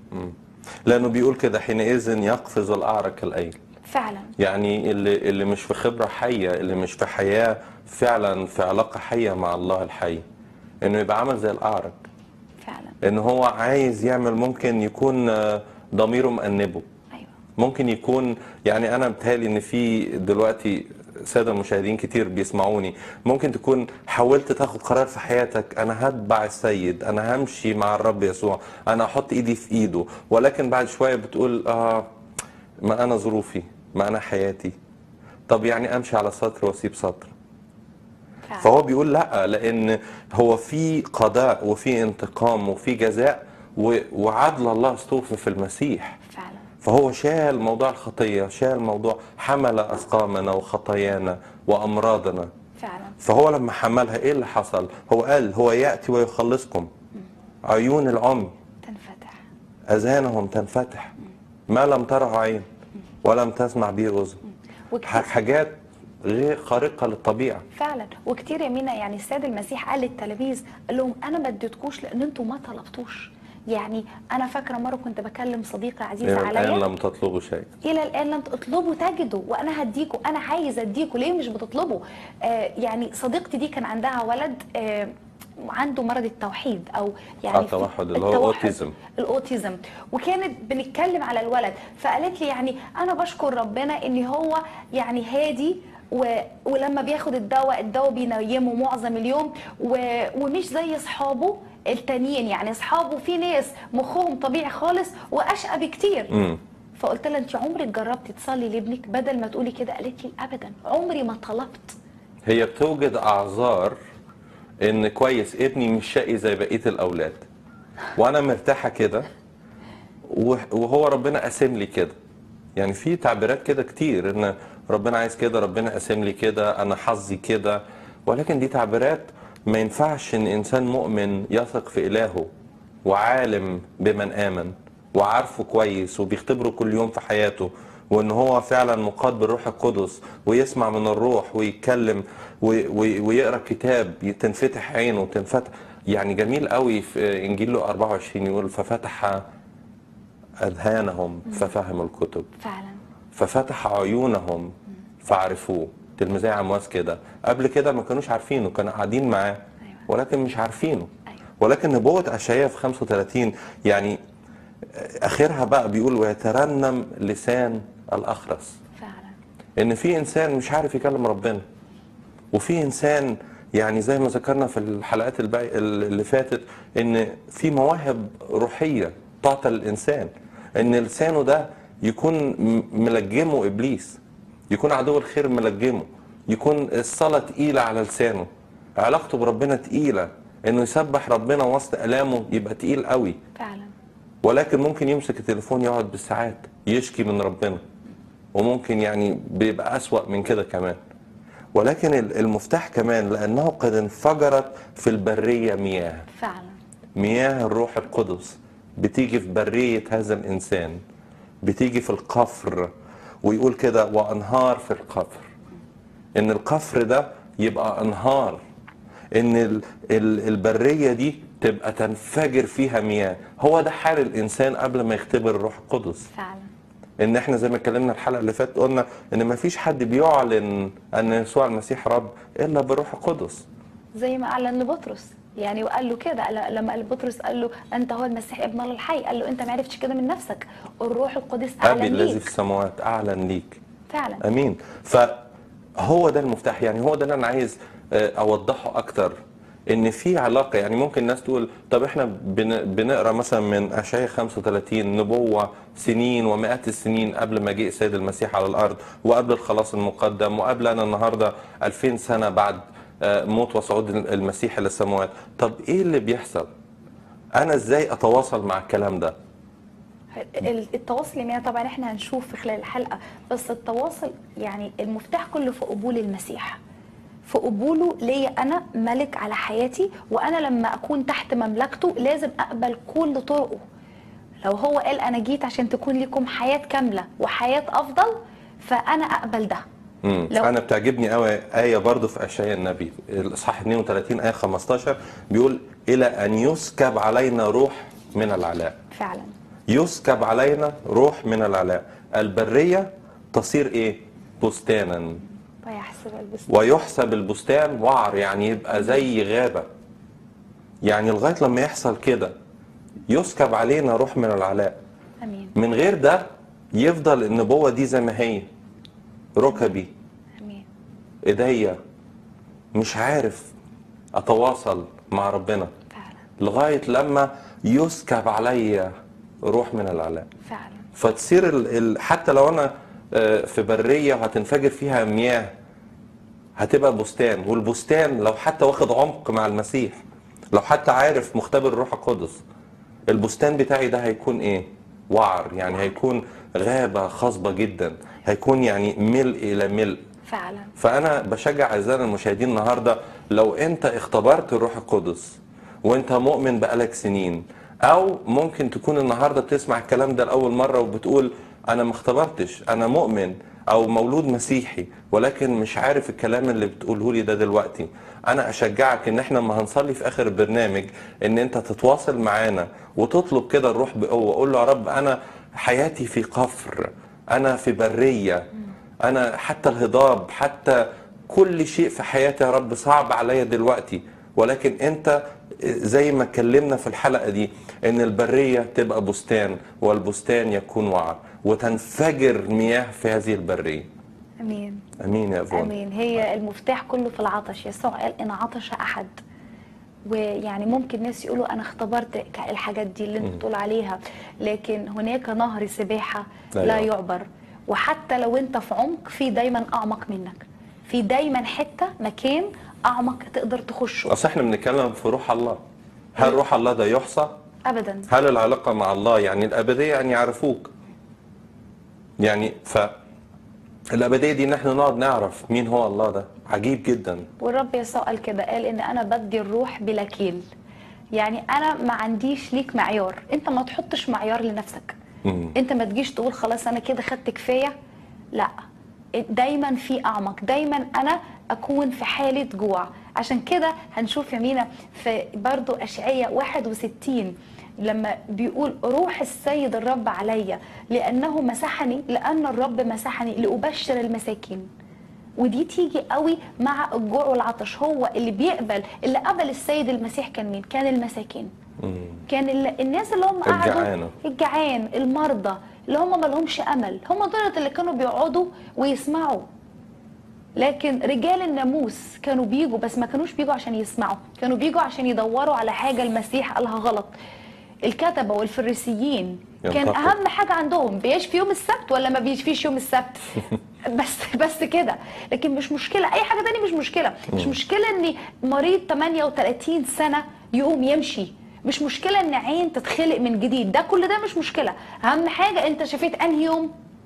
لانه بيقول كده حينئذ يقفز الاعرج كالايل. فعلا. يعني اللي مش في خبره حيه، اللي مش في حياه فعلا، في علاقه حيه مع الله الحي، انه يبقى عامل زي الاعرج. فعلا. ان هو عايز يعمل، ممكن يكون ضميره مأنبه. ايوه. ممكن يكون، يعني انا بتهيألي ان في دلوقتي ساده مشاهدين كتير بيسمعوني، ممكن تكون حاولت تاخد قرار في حياتك، انا هتبع السيد، انا همشي مع الرب يسوع، انا احط ايدي في ايده، ولكن بعد شويه بتقول ما انا ظروفي، ما انا حياتي، طب يعني امشي على سطر واسيب سطر. فعلا. فهو بيقول لا، لان هو في قضاء وفي انتقام وفي جزاء، وعدل الله استوفى في المسيح. فعلا. فهو شال موضوع الخطيه، شال موضوع، حمل اسقامنا وخطايانا وامراضنا. فعلا. فهو لما حملها ايه اللي حصل؟ هو قال هو ياتي ويخلصكم. عيون العمي تنفتح، اذانهم تنفتح، ما لم تره عين ولم تسمع به اذن. حاجات غير خارقه للطبيعه. فعلا. وكتير يا مينا يعني السيد المسيح قال للتلاميذ، قال لهم انا ما اديتكوش لان انتوا ما طلبتوش. يعني انا فاكره مره كنت بكلم صديقه عزيزه الى عليا، الان لم تطلبوا شيء، الى الان لم تطلبوا تجدوا، وانا هديكوا، انا عايز اديكوا، ليه مش بتطلبوا؟ يعني صديقتي دي كان عندها ولد عنده مرض التوحيد او يعني التوحد اللي هو الاوتيزم، وكانت بنتكلم على الولد، فقالت لي يعني انا بشكر ربنا ان هو يعني هادي ولما بياخد الدواء بينيمه معظم اليوم ومش زي اصحابه التانيين، يعني اصحابه في ناس مخهم طبيعي خالص واشقى بكتير. فقلت لها انت عمرك جربتي تصلي لابنك بدل ما تقولي كده؟ قالت لي ابدا، عمري ما طلبت. هي بتوجد اعذار ان كويس ابني مش شقي زي بقيه الاولاد وانا مرتاحه كده، وهو ربنا قاسم لي كده. يعني في تعبيرات كده كتير، ان ربنا عايز كده، ربنا قاسم لي كده، انا حظي كده، ولكن دي تعبيرات ما ينفعش ان انسان مؤمن يثق في الهه وعالم بمن امن وعارفه كويس وبيختبره كل يوم في حياته، وان هو فعلا مقاد بالروح القدس ويسمع من الروح ويتكلم ويقرا كتاب تنفتح عينه وتنفتح. يعني جميل قوي في انجيل له 24 يقول ففتح اذهانهم ففهموا الكتب، فعلا. ففتح عيونهم فعرفوه. تلميذي عمواس كده، قبل كده ما كانوش عارفينه، كانوا قاعدين معاه ولكن مش عارفينه. ولكن نبوة اشعياء في 35 يعني اخرها بقى بيقول ويترنم لسان الاخرس. فعلا. ان في انسان مش عارف يكلم ربنا، وفي انسان يعني زي ما ذكرنا في الحلقات اللي فاتت ان في مواهب روحيه تعطى للانسان، ان لسانه ده يكون ملجمه ابليس، يكون عدو الخير ملجمه، يكون الصلاه تقيله على لسانه، علاقته بربنا تقيله، انه يسبح ربنا وسط الامه يبقى تقيل قوي. فعلا. ولكن ممكن يمسك التليفون يقعد بالساعات يشكي من ربنا، وممكن يعني بيبقى أسوأ من كده كمان. ولكن المفتاح كمان لأنه قد انفجرت في البرية مياه. فعلا. مياه الروح القدس بتيجي في برية هذا الإنسان، بتيجي في القفر، ويقول كده وأنهار في القفر. إن القفر ده يبقى أنهار، إن البرية دي تبقى تنفجر فيها مياه. هو ده حال الإنسان قبل ما يختبر الروح القدس. فعلا. ان احنا زي ما اتكلمنا الحلقه اللي فاتت قلنا ان ما فيش حد بيعلن ان يسوع المسيح رب الا بالروح القدس. زي ما اعلن لبطرس، يعني وقال له كده لما قال بطرس قال له انت هو المسيح ابن الله الحي، قال له انت ما عرفتش كده من نفسك، الروح القدس ابي اعلن الذي في ليك. السماوات اعلن ليك. فعلا. امين. فهو ده المفتاح، يعني هو ده اللي انا عايز اوضحه اكتر، ان في علاقه. يعني ممكن الناس تقول طب احنا بنقرا مثلا من اشعياء 35 نبوه سنين ومئات السنين قبل ما جه السيد المسيح على الارض، وقبل الخلاص المقدم، وقبل انا النهارده 2000 سنه بعد موت وصعود المسيح الى السماوات. طب ايه اللي بيحصل؟ انا ازاي اتواصل مع الكلام ده؟ التواصل يعني طبعا احنا هنشوف في خلال الحلقه، بس التواصل يعني المفتاح كله في قبول المسيح، في قبوله ليا انا ملك على حياتي، وانا لما اكون تحت مملكته لازم اقبل كل طرقه. لو هو قال انا جيت عشان تكون لكم حياه كامله وحياه افضل، فانا اقبل ده. انا بتعجبني قوي ايه برضو في اشعياء النبي الاصحاح 32 ايه 15 بيقول الى ان يسكب علينا روح من العلاء. فعلا. يسكب علينا روح من العلاء، البريه تصير ايه؟ بستانا. ويحسب البستان وعر، يعني يبقى زي غابه. يعني لغايه لما يحصل كده يسكب علينا روح من العلاء. امين. من غير ده يفضل النبوه دي زي ما هي، ركبي، امين، ايديا، مش عارف اتواصل مع ربنا. فعلا. لغايه لما يسكب عليا روح من العلاء. فعلا. فتصير حتى لو انا في بريه وهتنفجر فيها مياه هتبقى بستان، والبستان لو حتى واخد عمق مع المسيح، لو حتى عارف مختبر الروح القدس، البستان بتاعي ده هيكون ايه؟ وعر، يعني هيكون غابه خصبه جدا، هيكون يعني ملء الى ملء. فعلا. فانا بشجع اعزائنا المشاهدين النهارده، لو انت اختبرت الروح القدس وانت مؤمن بقالك سنين، او ممكن تكون النهارده بتسمع الكلام ده لاول مره وبتقول انا ما اختبرتش، انا مؤمن او مولود مسيحي ولكن مش عارف الكلام اللي بتقوله لي ده دلوقتي، انا اشجعك ان احنا لما هنصلي في اخر البرنامج ان انت تتواصل معانا وتطلب كده الروح بقوه. قول له يا رب انا حياتي في قفر، انا في بريه، انا حتى الهضاب، حتى كل شيء في حياتي يا رب صعب عليا دلوقتي، ولكن انت زي ما اتكلمنا في الحلقه دي ان البريه تبقى بستان والبستان يكون وعر وتنفجر مياه في هذه البريه. امين. امين يا افون. امين. هي المفتاح كله في العطش. يسوع قال ان عطش احد، ويعني ممكن ناس يقولوا انا اختبرت الحاجات دي اللي انت بتقول عليها، لكن هناك نهر سباحه لا يعبر. وحتى لو انت في عمق، في دايما اعمق منك، في دايما حته مكان اعمق تقدر تخشه. اصل احنا بنتكلم في روح الله، هل روح الله ده يحصى؟ ابدا. هل العلاقه مع الله يعني الابديه ان يعرفوك؟ يعني الابديه دي ان احنا نقعد نعرف مين هو الله، ده عجيب جدا. والرب يسوع قال كده، قال ان انا بدي الروح بلا كيل، يعني انا ما عنديش ليك معيار، انت ما تحطش معيار لنفسك. انت ما تجيش تقول خلاص انا كده خدت كفايه، لا، دايما في اعمق، دايما انا اكون في حاله جوع. عشان كده هنشوف يمينة في برضو اشعياء 61 لما بيقول روح السيد الرب عليا لانه مسحني، لان الرب مسحني لابشر المساكين. ودي تيجي قوي مع الجوع والعطش. هو اللي بيقبل، اللي قبل السيد المسيح كان مين؟ كان المساكين. كان الناس اللي هم قعدوا، الجعان، المرضى اللي هم ما لهمش امل، هم دول اللي كانوا بيقعدوا ويسمعوا. لكن رجال الناموس كانوا بيجوا، بس ما كانوش بيجوا عشان يسمعوا، كانوا بيجوا عشان يدوروا على حاجه المسيح قالها غلط. الكتبه والفريسيين كان اهم حاجه عندهم بيشفي يوم السبت ولا ما بيشفيش يوم السبت. بس كده. لكن مش مشكله اي حاجه تانية، مش مشكله. مش مشكله ان مريض 38 سنه يقوم يمشي، مش مشكله ان عين تتخلق من جديد، ده كل ده مش مشكله. اهم حاجه انت شفيت انهي يوم.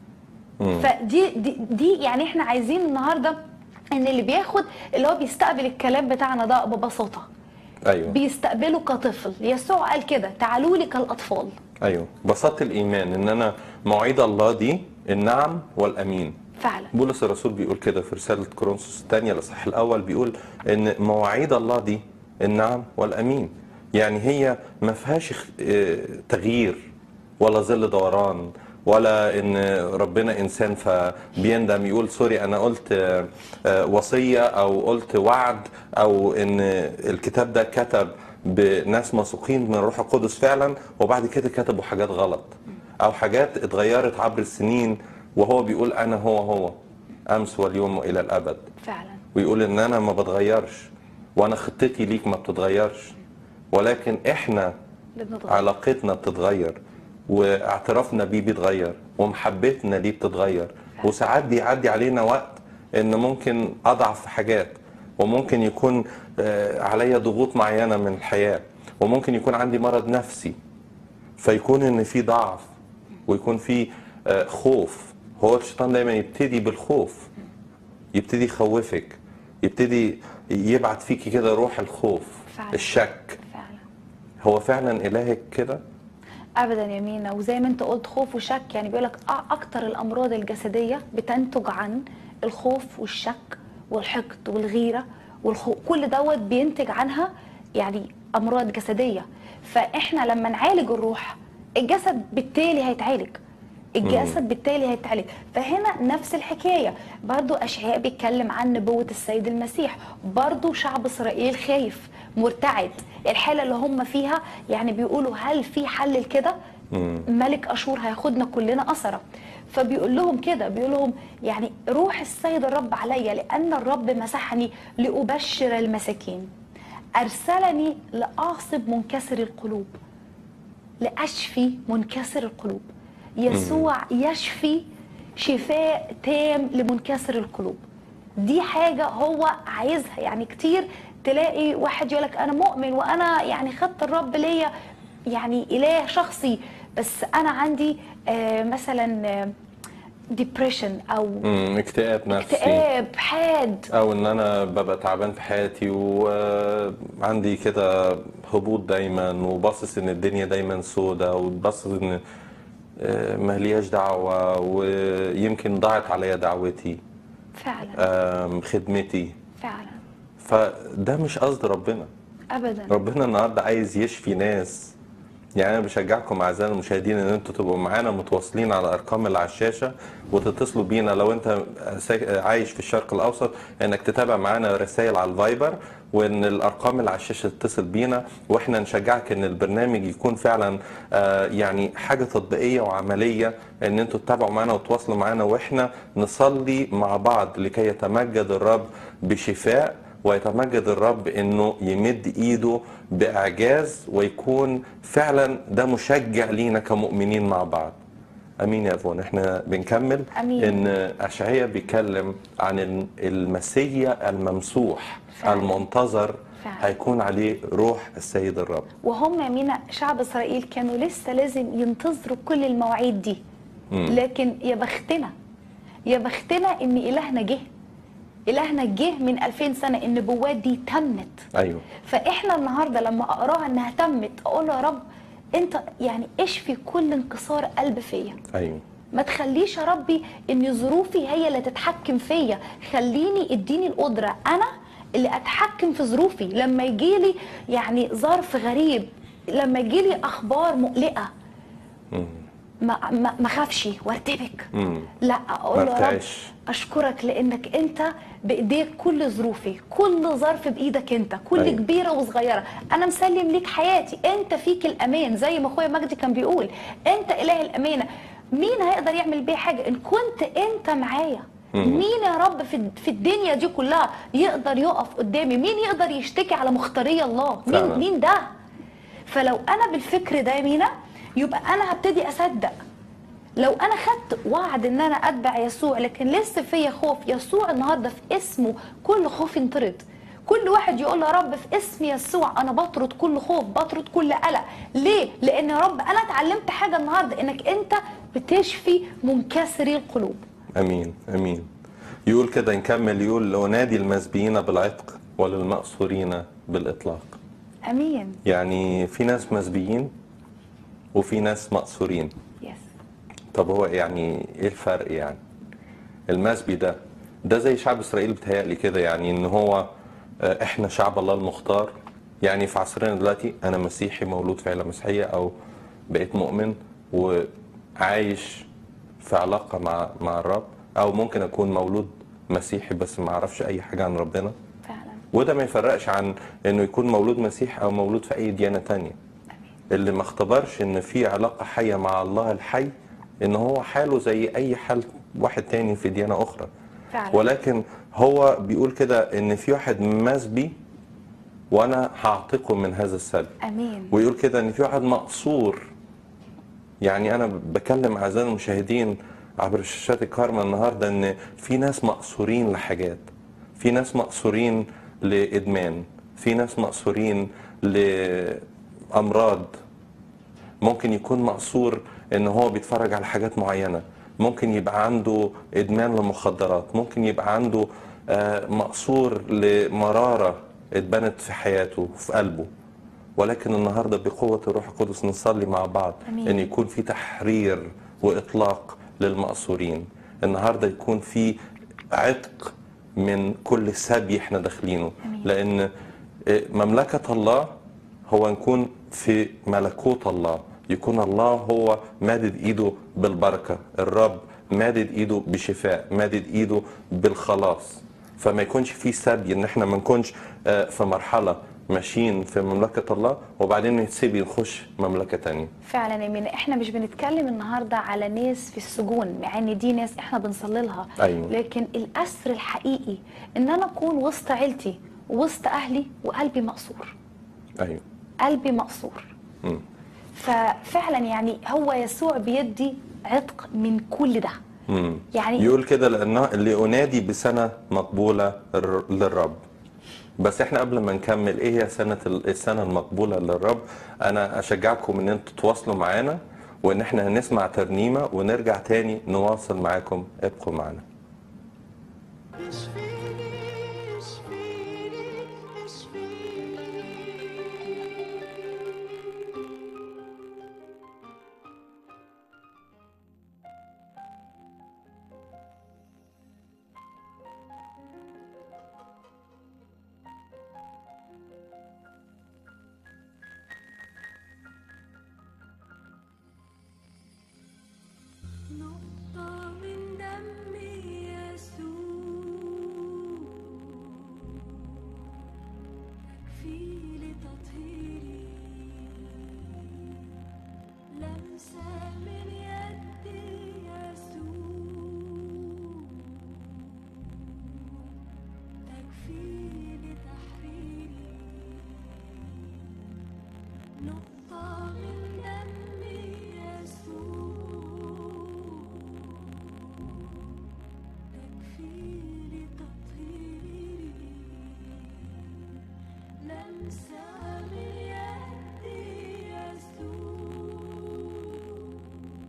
فدي يعني احنا عايزين النهارده ان اللي بياخد، اللي هو بيستقبل الكلام بتاعنا ده ببساطه. ايوه. بيستقبله كطفل. يسوع قال كده، تعالوا لي كالاطفال. ايوه، بساطه الايمان ان انا مواعيد الله دي النعم والامين. فعلا. بولس الرسول بيقول كده في رساله كورنثوس الثانيه الاصحاح الاول، بيقول ان مواعيد الله دي النعم والامين، يعني هي ما فيهاش تغيير ولا ظل دوران ولا ان ربنا انسان فبيندم يقول سوري انا قلت وصيه او قلت وعد، او ان الكتاب ده كتب بناس موثوقين من الروح القدس فعلا وبعد كده كتبوا حاجات غلط او حاجات اتغيرت عبر السنين، وهو بيقول انا هو امس واليوم والى الابد، فعلا. ويقول ان انا ما بتغيرش وانا خطتي ليك ما بتتغيرش، ولكن احنا اللي بنتغير. علاقتنا بتتغير واعترافنا بيه بيتغير ومحبتنا ليه بتتغير، وساعات بيعدي علينا وقت ان ممكن اضعف في حاجات، وممكن يكون عليا ضغوط معينة من الحياة، وممكن يكون عندي مرض نفسي، فيكون ان في ضعف ويكون في خوف. هو الشيطان دايما يبتدي بالخوف، يبتدي يخوفك، يبتدي يبعت فيكي كده روح الخوف، فعلا. الشك. فعلا. هو فعلا إلهك كده؟ ابدا يا مينا، وزي ما انت قلت خوف وشك، يعني بيقولك اكتر الامراض الجسديه بتنتج عن الخوف والشك والحقد والغيره كل دوت بينتج عنها يعني امراض جسديه. فاحنا لما نعالج الروح الجسد بالتالي هيتعالج، الجسد بالتالي هيتعالج. فهنا نفس الحكايه، برضو اشعياء بيتكلم عن نبوه السيد المسيح، برضو شعب اسرائيل خايف مرتعد، الحاله اللي هم فيها يعني بيقولوا هل في حل لكده؟ ملك اشور هياخدنا كلنا اسرى. فبيقول لهم كده، بيقول لهم يعني روح السيد الرب عليا لان الرب مسحني لابشر المساكين، ارسلني لاعصب منكسر القلوب، لاشفي منكسر القلوب. يسوع يشفي شفاء تام لمنكسر القلوب. دي حاجة هو عايزها. يعني كتير تلاقي واحد يقولك أنا مؤمن وأنا يعني خدت الرب ليا يعني إله شخصي، بس أنا عندي مثلا ديبريشن أو اكتئاب نفسي، اكتئاب حاد، او ان انا ببقى تعبان في حياتي وعندي كده هبوط دايما، وباصص ان الدنيا دايما سودة، وباصص ان مالياش دعوة، ويمكن ضاعت عليا دعوتي فعلا. خدمتي. فعلا. فده مش قصد ربنا. أبدا. ربنا النهارده عايز يشفي ناس. يعني انا بشجعكم اعزائي المشاهدين ان انتوا تبقوا معانا متواصلين على الارقام اللي على الشاشه، وتتصلوا بينا لو انت عايش في الشرق الاوسط، انك تتابع معانا رسائل على الفايبر، وان الارقام اللي على الشاشه تتصل بينا، واحنا نشجعك ان البرنامج يكون فعلا يعني حاجه تطبيقيه وعمليه، ان انتوا تتابعوا معانا وتواصلوا معانا، واحنا نصلي مع بعض لكي يتمجد الرب بشفاء، ويتمجد الرب انه يمد ايده باعجاز، ويكون فعلا ده مشجع لينا كمؤمنين مع بعض. امين يا افون. احنا بنكمل. أمين. ان اشعياء بيتكلم عن المسيا الممسوح فعلا. المنتظر، فعلا. هيكون عليه روح السيد الرب. وهم يا مينا شعب اسرائيل كانوا لسه لازم ينتظروا كل المواعيد دي. لكن يا بختنا، يا بختنا ان الهنا جه، الهنا جه من 2000 سنه، النبوات دي تمت. ايوه. فاحنا النهارده لما اقراها انها تمت اقول يا رب انت يعني اشفي كل انكسار قلب فيا. ايوه. ما تخليش يا ربي ان ظروفي هي اللي تتحكم فيا، خليني اديني القدره انا اللي اتحكم في ظروفي. لما يجيلي يعني ظرف غريب، لما يجيلي اخبار مقلقه، ما خافش وارتبك، لا اقول له يا رب اشكرك لانك انت بايديك كل ظروفي، كل ظرف بايدك انت، كل أيوة. كبيره وصغيره انا مسلم ليك حياتي، انت فيك الامان. زي ما اخويا مجدي كان بيقول انت اله الامانه، مين هيقدر يعمل بيه حاجه ان كنت انت معايا؟ مين يا رب في الدنيا دي كلها يقدر يقف قدامي؟ مين يقدر يشتكي على مختاري الله؟ مين ده؟ فلو انا بالفكر ده يا مينا يبقى انا هبتدي اصدق. لو انا خدت وعد ان انا اتبع يسوع لكن لسه فيا خوف، يسوع النهارده في اسمه كل خوف ينطرد. كل واحد يقول يا رب في اسم يسوع انا بطرد كل خوف، بطرد كل قلق. ليه؟ لان يا رب انا اتعلمت حاجه النهارده، انك انت بتشفي منكسري القلوب. امين. امين. يقول كده نكمل، يقول انادي المسبيين بالعتق وللمأسورين بالاطلاق. امين. يعني في ناس مسبيين وفي ناس مأسورين. طب هو يعني ايه الفرق؟ يعني المسبي ده زي شعب اسرائيل بتهيألي كده، يعني ان هو احنا شعب الله المختار. يعني في عصرنا دلوقتي انا مسيحي مولود في عيله مسيحيه، او بقيت مؤمن وعايش في علاقه مع الرب، او ممكن اكون مولود مسيحي بس ما اعرفش اي حاجه عن ربنا. فعلا. وده ما يفرقش عن انه يكون مولود مسيحي او مولود في اي ديانه تانية. اللي ما اختبرش ان في علاقه حيه مع الله الحي، ان هو حاله زي اي حال واحد تاني في ديانه اخرى. فعلا. ولكن هو بيقول كده ان في واحد ماس بي وانا هعتقه من هذا السلب. امين. ويقول كده ان في واحد مقصور. يعني انا بكلم اعزائي المشاهدين عبر شاشات الكارما النهارده ان في ناس مقصورين لحاجات، في ناس مقصورين لادمان، في ناس مقصورين لامراض. ممكن يكون مقصور ان هو بيتفرج على حاجات معينه، ممكن يبقى عنده ادمان للمخدرات، ممكن يبقى عنده مقصور لمراره اتبنت في حياته في قلبه. ولكن النهارده بقوه الروح القدس نصلي مع بعض أمين. ان يكون في تحرير واطلاق للمقصورين. النهارده يكون في عتق من كل سبي احنا داخلينه. أمين. لان مملكه الله هو نكون في ملكوت الله، يكون الله هو مادد ايده بالبركه، الرب مادد ايده بشفاء، مادد ايده بالخلاص. فما يكونش في سبي، ان احنا ما نكونش في مرحله ماشيين في مملكه الله وبعدين نسيب نخش مملكه تانية. فعلا يا مينا، احنا مش بنتكلم النهارده على ناس في السجون، مع ان دي ناس احنا بنصلي لها. أيوة. لكن الاسر الحقيقي ان انا اكون وسط عيلتي وسط اهلي وقلبي مقصور. ايوه. قلبي مقصور. مم. ففعلا يعني هو يسوع بيدي عتق من كل ده. يعني يقول كده لأنه اللي أنادي بسنة مقبولة للرب. بس احنا قبل ما نكمل ايه هي السنة المقبولة للرب، انا اشجعكم ان انتوا تتواصلوا معانا وان احنا هنسمع ترنيمة ونرجع تاني نواصل معاكم. ابقوا معنا. اشفيني اشفيني اشفيني. نقطة من دم يسوع تكفي لتطهيري، لمسة من يد يسوع تكفي لتحريري، نقطة من دم يسوع تكفي لتطهيري، لمسة من يد يسوع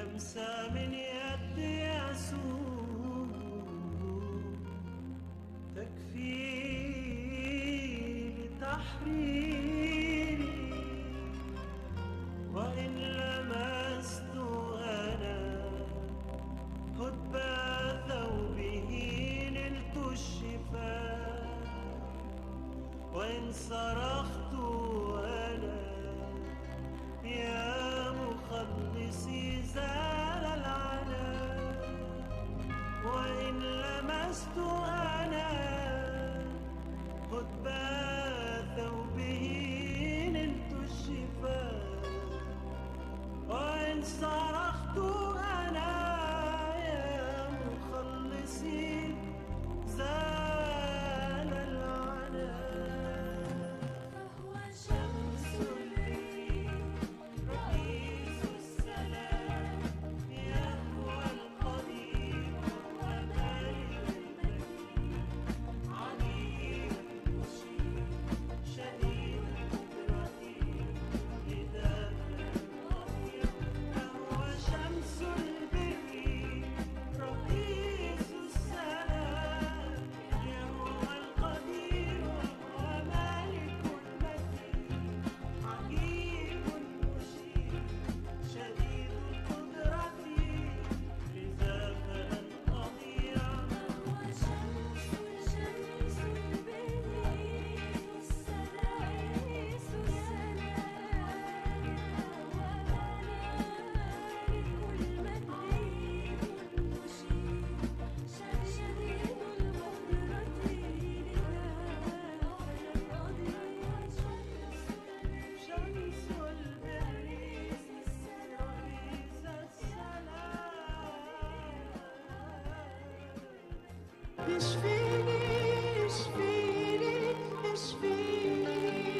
لمسة من يد يسوع تكفي لتحريري، وإن لمست أنا هدب ثوبه نلت الشفاء، وإن صرخت أنا يا مخلصي زال العناء، وإن لمست أنا هدب ثوبه نلت الشفاء، وإن صرخت أنا يا مخلصي زال العناء. فهو شمس الليل رئيس السلام، يهوى القدير ومالك المجيد، عليم المشير شديد القدرة لدافع الأبيض. فهو شمس البر رئيس السلام، يهوى القدير ومالك المجيد، عليم المشير شديد القدرة لدافع الأبيض. فهو شمس البر السلام، اشفيني اشفيني اشفيني.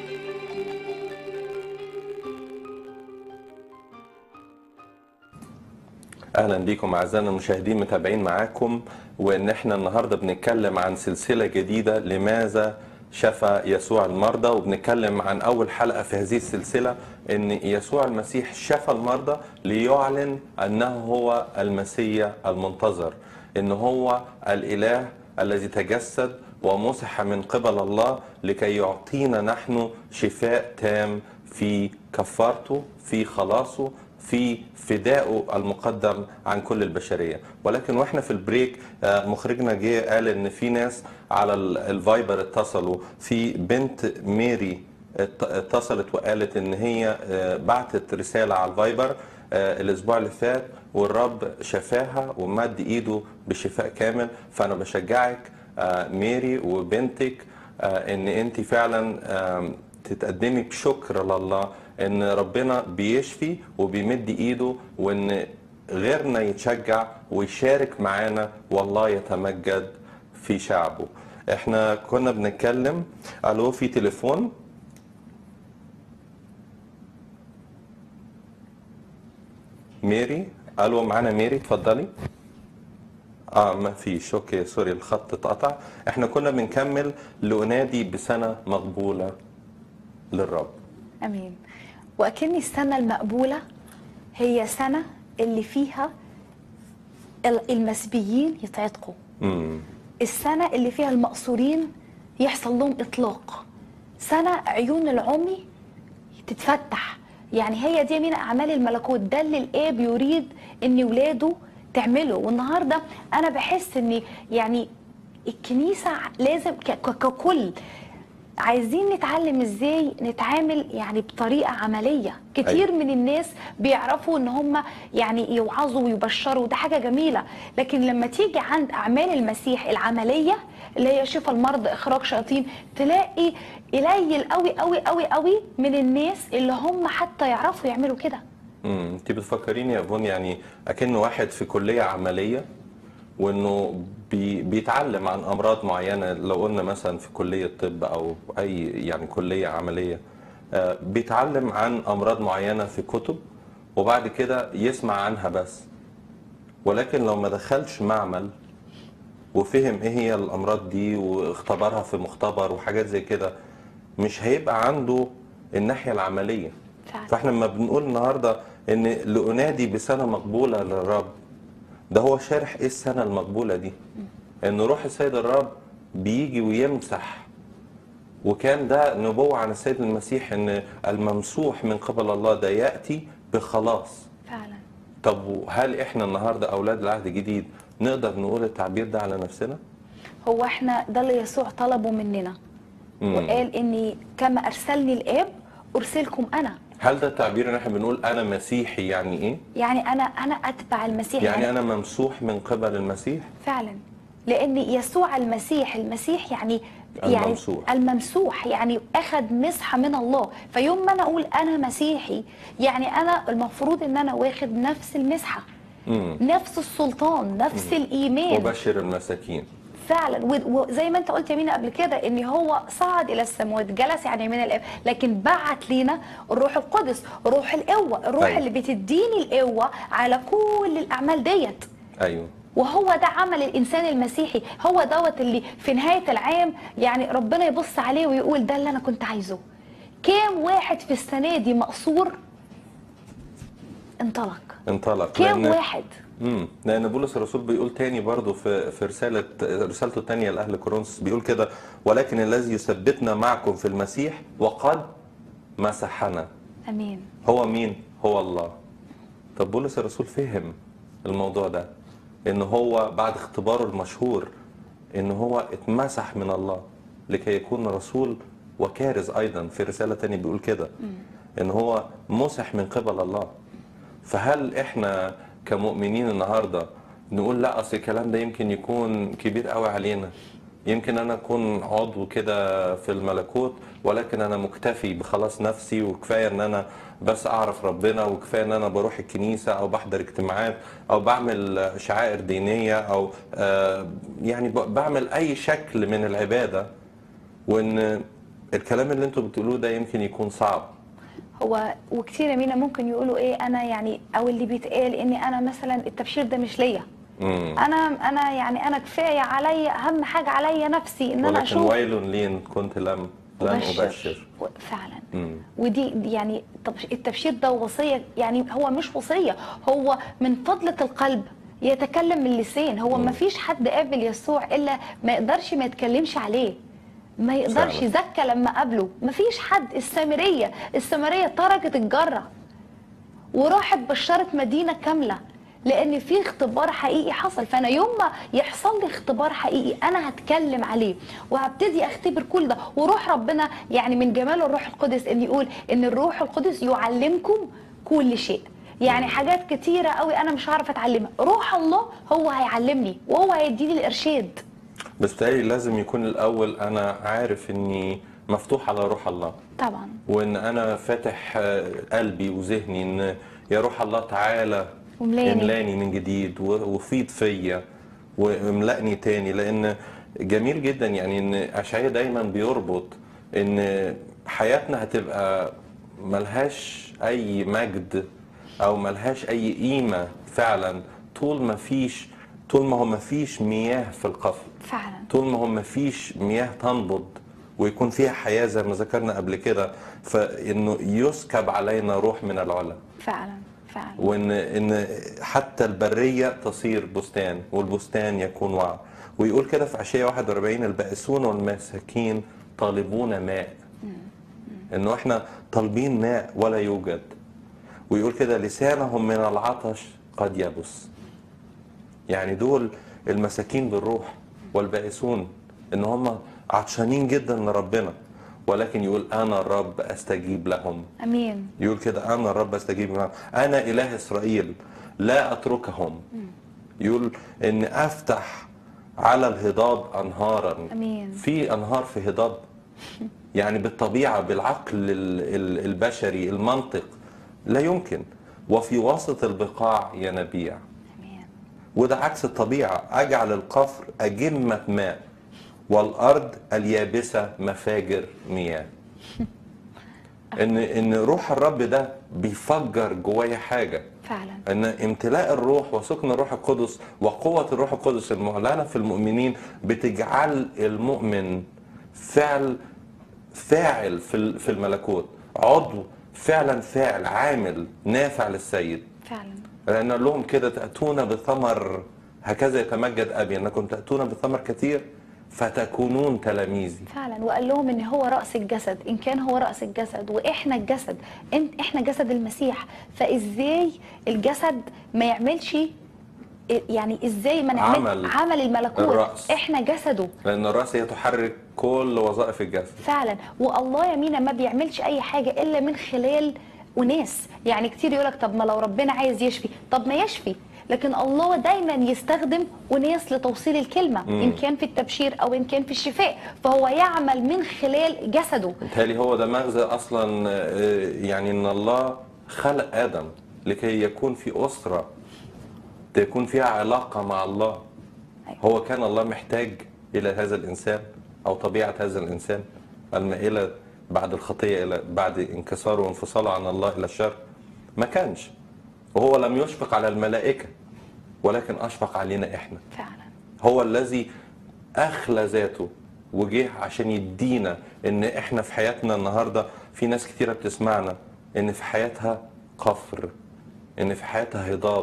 اهلا بيكم اعزائنا المشاهدين، متابعين معاكم، وان احنا النهارده بنتكلم عن سلسله جديده لماذا شفى يسوع المرضى، وبنتكلم عن اول حلقه في هذه السلسله ان يسوع المسيح شفى المرضى ليعلن انه هو المسيح المنتظر، ان هو الاله الذي تجسد ومسح من قبل الله لكي يعطينا نحن شفاء تام في كفارته، في خلاصه، في فدائه المقدم عن كل البشريه. ولكن واحنا في البريك مخرجنا جه قال ان في ناس على الفايبر اتصلوا، في بنت ميري اتصلت وقالت ان هي بعتت رساله على الفايبر الاسبوع اللي فات والرب شفاها ومد ايده بشفاء كامل. فانا بشجعك ميري وبنتك ان انت فعلا تتقدمي بشكر لله ان ربنا بيشفي وبيمد ايده، وان غيرنا يتشجع ويشارك معانا والله يتمجد في شعبه. احنا كنا بنتكلم. الو، في تليفون؟ ميري؟ الو، معانا ميري، اتفضلي. ما فيش، اوكي، سوري الخط اتقطع. احنا كنا بنكمل لأنادي بسنة مقبولة للرب. امين. واكن السنه المقبوله هي سنه اللي فيها المسبيين يتعتقوا، السنه اللي فيها المقصورين يحصل لهم اطلاق، سنه عيون العمي تتفتح. يعني هي دي من اعمال الملكوت، ده اللي الاب يريد ان ولاده تعمله. والنهارده انا بحس ان يعني الكنيسه لازم ككل عايزين نتعلم ازاي نتعامل يعني بطريقه عمليه. كتير من الناس بيعرفوا ان هم يعني يوعظوا ويبشروا، ده حاجه جميله، لكن لما تيجي عند اعمال المسيح العمليه اللي هي شفاء المرضى، اخراج شياطين، تلاقي قليل قوي قوي قوي قوي من الناس اللي هم حتى يعرفوا يعملوا كده. انت بتفكريني يا فون يعني اكن واحد في كليه عمليه وانه بيتعلم عن امراض معينه. لو قلنا مثلا في كليه طب او اي يعني كليه عمليه، بيتعلم عن امراض معينه في كتب وبعد كده يسمع عنها بس، ولكن لو ما دخلش معمل وفهم ايه هي الامراض دي واختبرها في مختبر وحاجات زي كده، مش هيبقى عنده الناحيه العمليه. فعلا. فاحنا لما بنقول النهارده ان لأنادي بسنه مقبوله للرب، ده هو شارح ايه السنه المقبوله دي؟ ان روح السيد الرب بيجي ويمسح. وكان ده نبوة عن السيد المسيح ان الممسوح من قبل الله ده ياتي بخلاص. فعلا. طب هل احنا النهارده اولاد العهد الجديد نقدر نقول التعبير ده على نفسنا؟ هو احنا ده اللي يسوع طلبه مننا، وقال اني كما ارسلني الاب ارسلكم انا. هل ده التعبير ان احنا بنقول انا مسيحي يعني ايه؟ يعني انا اتبع المسيح، يعني انا ممسوح من قبل المسيح؟ فعلا. لان يسوع المسيح يعني الممسوح. الممسوح يعني اخذ مسحه من الله. فيوم ما انا اقول انا مسيحي، يعني انا المفروض ان انا واخد نفس المسحه، نفس السلطان، نفس الايمان. وبشر المساكين. فعلا. وزي ما انت قلت يا مينا قبل كده ان هو صعد الى السماوات، جلس يعني يمين الاب، لكن بعت لينا الروح القدس، روح القوه، الروح أيوة. اللي بتديني القوه على كل الاعمال ديت. ايوه. وهو ده عمل الانسان المسيحي، هو دوت اللي في نهايه العام يعني ربنا يبص عليه ويقول ده اللي انا كنت عايزه. كام واحد في السنه دي مقصور انطلق؟ كام واحد؟ لان بولس الرسول بيقول تاني برضو في رسالته الثانيه لاهل كورنثوس بيقول كده: ولكن الذي يثبتنا معكم في المسيح وقد مسحنا. امين. هو مين؟ هو الله. طب بولس الرسول فهم الموضوع ده، ان هو بعد اختباره المشهور ان هو اتمسح من الله لكي يكون رسول وكارز. ايضا في رساله تانية بيقول كده ان هو مسح من قبل الله. فهل احنا كمؤمنين النهارده نقول لا اصل الكلام ده يمكن يكون كبير قوي علينا، يمكن انا اكون عضو كده في الملكوت ولكن انا مكتفي بخلاص نفسي وكفايه ان انا بس اعرف ربنا وكفايه ان انا بروح الكنيسه او بحضر اجتماعات او بعمل شعائر دينيه او يعني بعمل اي شكل من العباده، وان الكلام اللي انتوا بتقولوه ده يمكن يكون صعب. هو وكتير مينا ممكن يقولوا ايه، انا يعني او اللي بيتقال اني انا مثلا التبشير ده مش ليا، انا يعني انا كفايه عليا، اهم حاجه عليا نفسي ان انا اشوف. ولكن ويل لي ان كنت لن ابشر. فعلا. ودي يعني طب التبشير ده وصيه، يعني هو مش وصيه، هو من فضله القلب يتكلم اللسان. هو ما فيش حد قابل يسوع الا ما يقدرش ما يتكلمش عليه، ما يقدرش فعلا. يزكى لما قابله. ما فيش حد. السامريه تركت الجره وراحت بشرت مدينه كامله لان في اختبار حقيقي حصل. فانا يوم ما يحصل لي اختبار حقيقي انا هتكلم عليه وهبتدي اختبر كل ده. وروح ربنا يعني من جمال الروح القدس ان يقول ان الروح القدس يعلمكم كل شيء. يعني حاجات كتيره قوي انا مش هعرف اتعلمها، روح الله هو هيعلمني وهو هيديني الارشاد. بس تقريبا لازم يكون الاول انا عارف اني مفتوح على روح الله طبعا. وان انا فاتح قلبي وذهني ان يا روح الله تعالى املاني من جديد وفيض فيا واملأني تاني. لان جميل جدا يعني ان اشعياء دايما بيربط ان حياتنا هتبقى ملهاش اي مجد او ملهاش اي قيمه فعلا طول ما هو مفيش مياه في القفر، فعلا. طول ما هو مفيش مياه تنبض ويكون فيها حياه زي ما ذكرنا قبل كده، فانه يسكب علينا روح من العلا. فعلا. وان حتى البريه تصير بستان والبستان يكون وعر. ويقول كده في اشعياء 41: البائسون والمساكين طالبون ماء. انه احنا طالبين ماء ولا يوجد. ويقول كده لسانهم من العطش قد يبس. يعني دول المساكين بالروح والبائسون ان هم عطشانين جدا لربنا، ولكن يقول انا الرب استجيب لهم. امين. يقول كده انا الرب استجيب لهم، انا اله اسرائيل لا اتركهم. يقول ان افتح على الهضاب انهارا. امين. في انهار في هضاب يعني بالطبيعه بالعقل البشري المنطق لا يمكن. وفي وسط البقاع ينابيع. وده عكس الطبيعه، اجعل القفر اجمه ماء والارض اليابسه مفاجر مياه. ان روح الرب ده بيفجر جوايا حاجه فعلا. ان امتلاء الروح وسكن الروح القدس وقوه الروح القدس المعلنه في المؤمنين بتجعل المؤمن فاعل في الملكوت، عضو فعلا فاعل عامل نافع للسيد. فعلا. لأن قال لهم كده تأتون بثمر هكذا يتمجد أبي أنكم تأتون بثمر كثير فتكونون تلاميذي. فعلا. وقال لهم ان هو راس الجسد، ان كان هو راس الجسد واحنا الجسد، احنا جسد المسيح، فازاي الجسد ما يعملش، يعني ازاي ما نعمل عمل الملكوت؟ الرأس. احنا جسده. لأن الرأس هي تحرك كل وظائف الجسد. فعلا. والله يمينا ما بيعملش اي حاجه الا من خلال وناس. يعني كتير يقولك طب ما لو ربنا عايز يشفي، طب ما يشفي، لكن الله دايما يستخدم وناس لتوصيل الكلمه، ان كان في التبشير او ان كان في الشفاء، فهو يعمل من خلال جسده. بالتالي هو ده مغزى اصلا، يعني ان الله خلق ادم لكي يكون في اسره تكون فيها علاقه مع الله. أيوة. هو كان الله محتاج الى هذا الانسان او طبيعه هذا الانسان المائله بعد الخطيه، الى بعد انكساره وانفصاله عن الله الى الشر؟ ما كانش. وهو لم يشفق على الملائكه ولكن اشفق علينا احنا. فعلا. هو الذي اخلى ذاته وجه عشان يدينا ان احنا في حياتنا النهارده، في ناس كتيره بتسمعنا ان في حياتها قفر، ان في حياتها هضاب،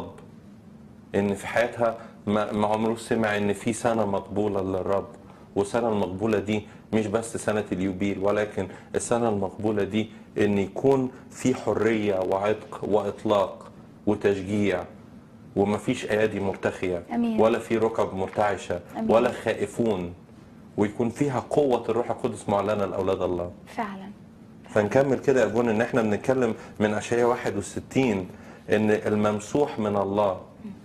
ان في حياتها ما عمره سمع ان في سنه مقبوله للرب. والسنه المقبوله دي مش بس سنه اليوبيل، ولكن السنه المقبوله دي ان يكون في حريه وعتق واطلاق وتشجيع، ومفيش ايادي مرتخيه، أمين. ولا في ركب مرتعشه، أمين. ولا خائفون، ويكون فيها قوه الروح القدس معلنه لاولاد الله. فعلا. فنكمل كده يا ابونا ان احنا بنتكلم من اشعياء 61 ان الممسوح من الله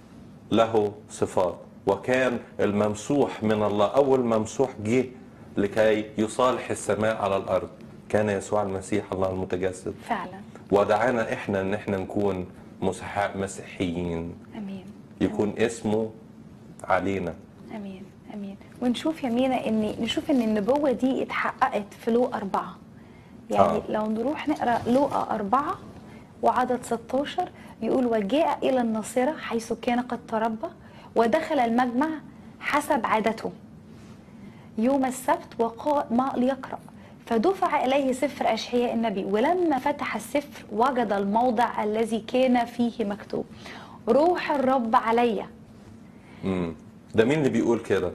له صفات، وكان الممسوح من الله اول ممسوح جه لكي يصالح السماء على الارض، كان يسوع المسيح الله المتجسد. فعلا. ودعانا احنا ان احنا نكون مسيحيين، امين. يكون اسمه علينا. امين. امين. ونشوف يمينا نشوف ان النبوه دي اتحققت في لوقا 4. يعني لو نروح نقرا لوقا 4 وعدد 16 يقول: وجاء الى الناصره حيث كان قد تربى، ودخل المجمع حسب عادته يوم السبت وقام ليقرأ، فدفع إليه سفر أشعياء النبي، ولما فتح السفر وجد الموضع الذي كان فيه مكتوب: روح الرب علي. ده مين اللي بيقول كده؟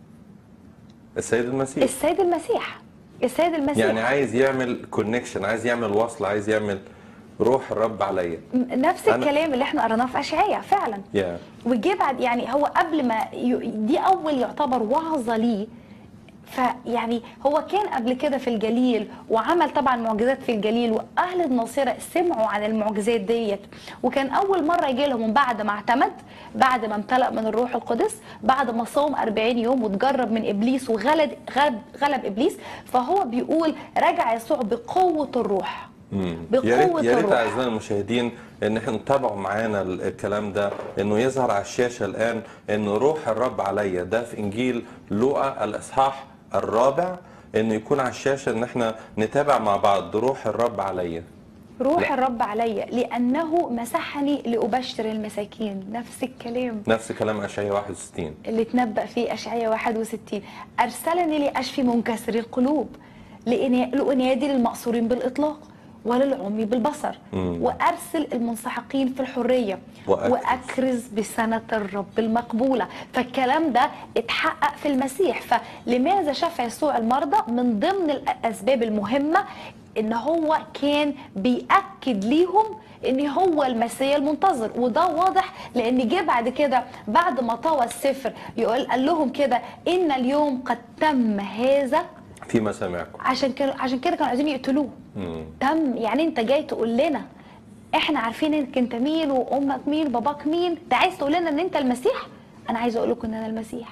السيد المسيح. السيد المسيح. السيد المسيح. يعني عايز يعمل كونكشن، عايز يعمل وصل، عايز يعمل روح الرب عليا. نفس الكلام اللي احنا قرناه في أشعياء فعلا. وجي بعد، يعني هو قبل ما دي أول يعتبر وعظة ليه، فيعني هو كان قبل كده في الجليل وعمل طبعا معجزات في الجليل، واهل الناصره سمعوا عن المعجزات ديت، وكان اول مره يجي لهم بعد ما اعتمد، بعد ما امتلأ من الروح القدس، بعد ما صام 40 يوم وتجرب من ابليس وغلب ابليس. فهو بيقول رجع يسوع بقوه الروح. بقوه يا ريت اعزائي المشاهدين ان احنا نتابعوا معانا الكلام ده، انه يظهر على الشاشه الان ان روح الرب عليا ده في انجيل لوقا الاصحاح 4، انه يكون على الشاشه ان احنا نتابع مع بعض روح الرب عليا. روح الرب عليا لانه مسحني لابشر المساكين. نفس الكلام، نفس كلام اشعياء 61 اللي اتنبأ فيه اشعياء 61. ارسلني لاشفي منكسري القلوب، لانادي للمأسورين بالاطلاق وللعمي بالبصر، وارسل المنسحقين في الحريه، واكرز بسنه الرب المقبوله. فالكلام ده اتحقق في المسيح. فلماذا شفى يسوع المرضى؟ من ضمن الاسباب المهمه ان هو كان بيأكد ليهم ان هو المسيح المنتظر، وده واضح لان جه بعد كده بعد ما طوى السفر قال لهم كده: ان اليوم قد تم هذا في مسامعكم. عشان كده كانوا عايزين يقتلوه. تم، يعني انت جاي تقول لنا احنا عارفين انك انت مين وامك مين وباباك مين، انت عايز تقول لنا ان انت المسيح؟ انا عايز اقول لكم ان انا المسيح.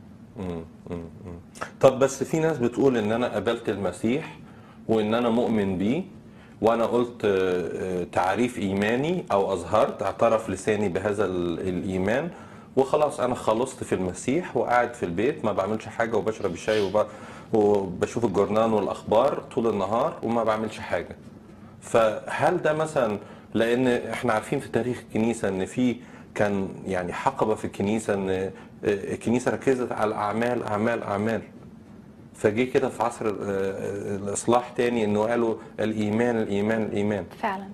طب بس في ناس بتقول ان انا قبلت المسيح وان انا مؤمن بيه، وانا قلت تعريف ايماني او اظهرت اعترف لساني بهذا الايمان، وخلاص انا خلصت في المسيح وقاعد في البيت ما بعملش حاجه وبشرب الشاي وبشوف الجورنان والاخبار طول النهار وما بعملش حاجه. فهل ده مثلا، لان احنا عارفين في تاريخ الكنيسه ان في كان يعني حقبه في الكنيسه ان الكنيسه ركزت على الاعمال اعمال اعمال، فجي كده في عصر الاصلاح تاني انه قالوا الايمان الايمان الايمان. فعلا.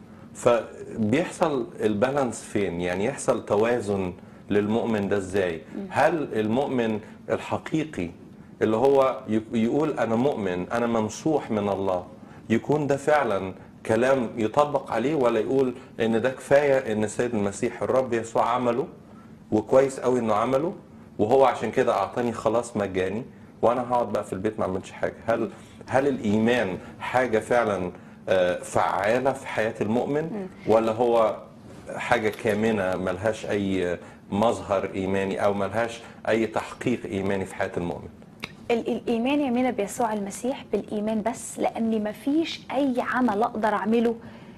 فبيحصل البالانس فين؟ يعني يحصل توازن للمؤمن ده ازاي؟ هل المؤمن الحقيقي اللي هو يقول انا مؤمن انا ممسوح من الله، يكون ده فعلا كلام يطبق عليه، ولا يقول ان ده كفايه ان السيد المسيح الرب يسوع عمله وكويس قوي انه عمله وهو عشان كده اعطاني خلاص مجاني وانا هقعد بقى في البيت ما اعملش حاجه؟ هل الايمان حاجه فعلا فعاله في حياه المؤمن، ولا هو حاجه كامنه ملهاش اي مظهر ايماني او ملهاش اي تحقيق ايماني في حياه المؤمن؟ الايمان يا مينا بيسوع المسيح بالايمان بس، لان مفيش اي عمل اقدر اعمله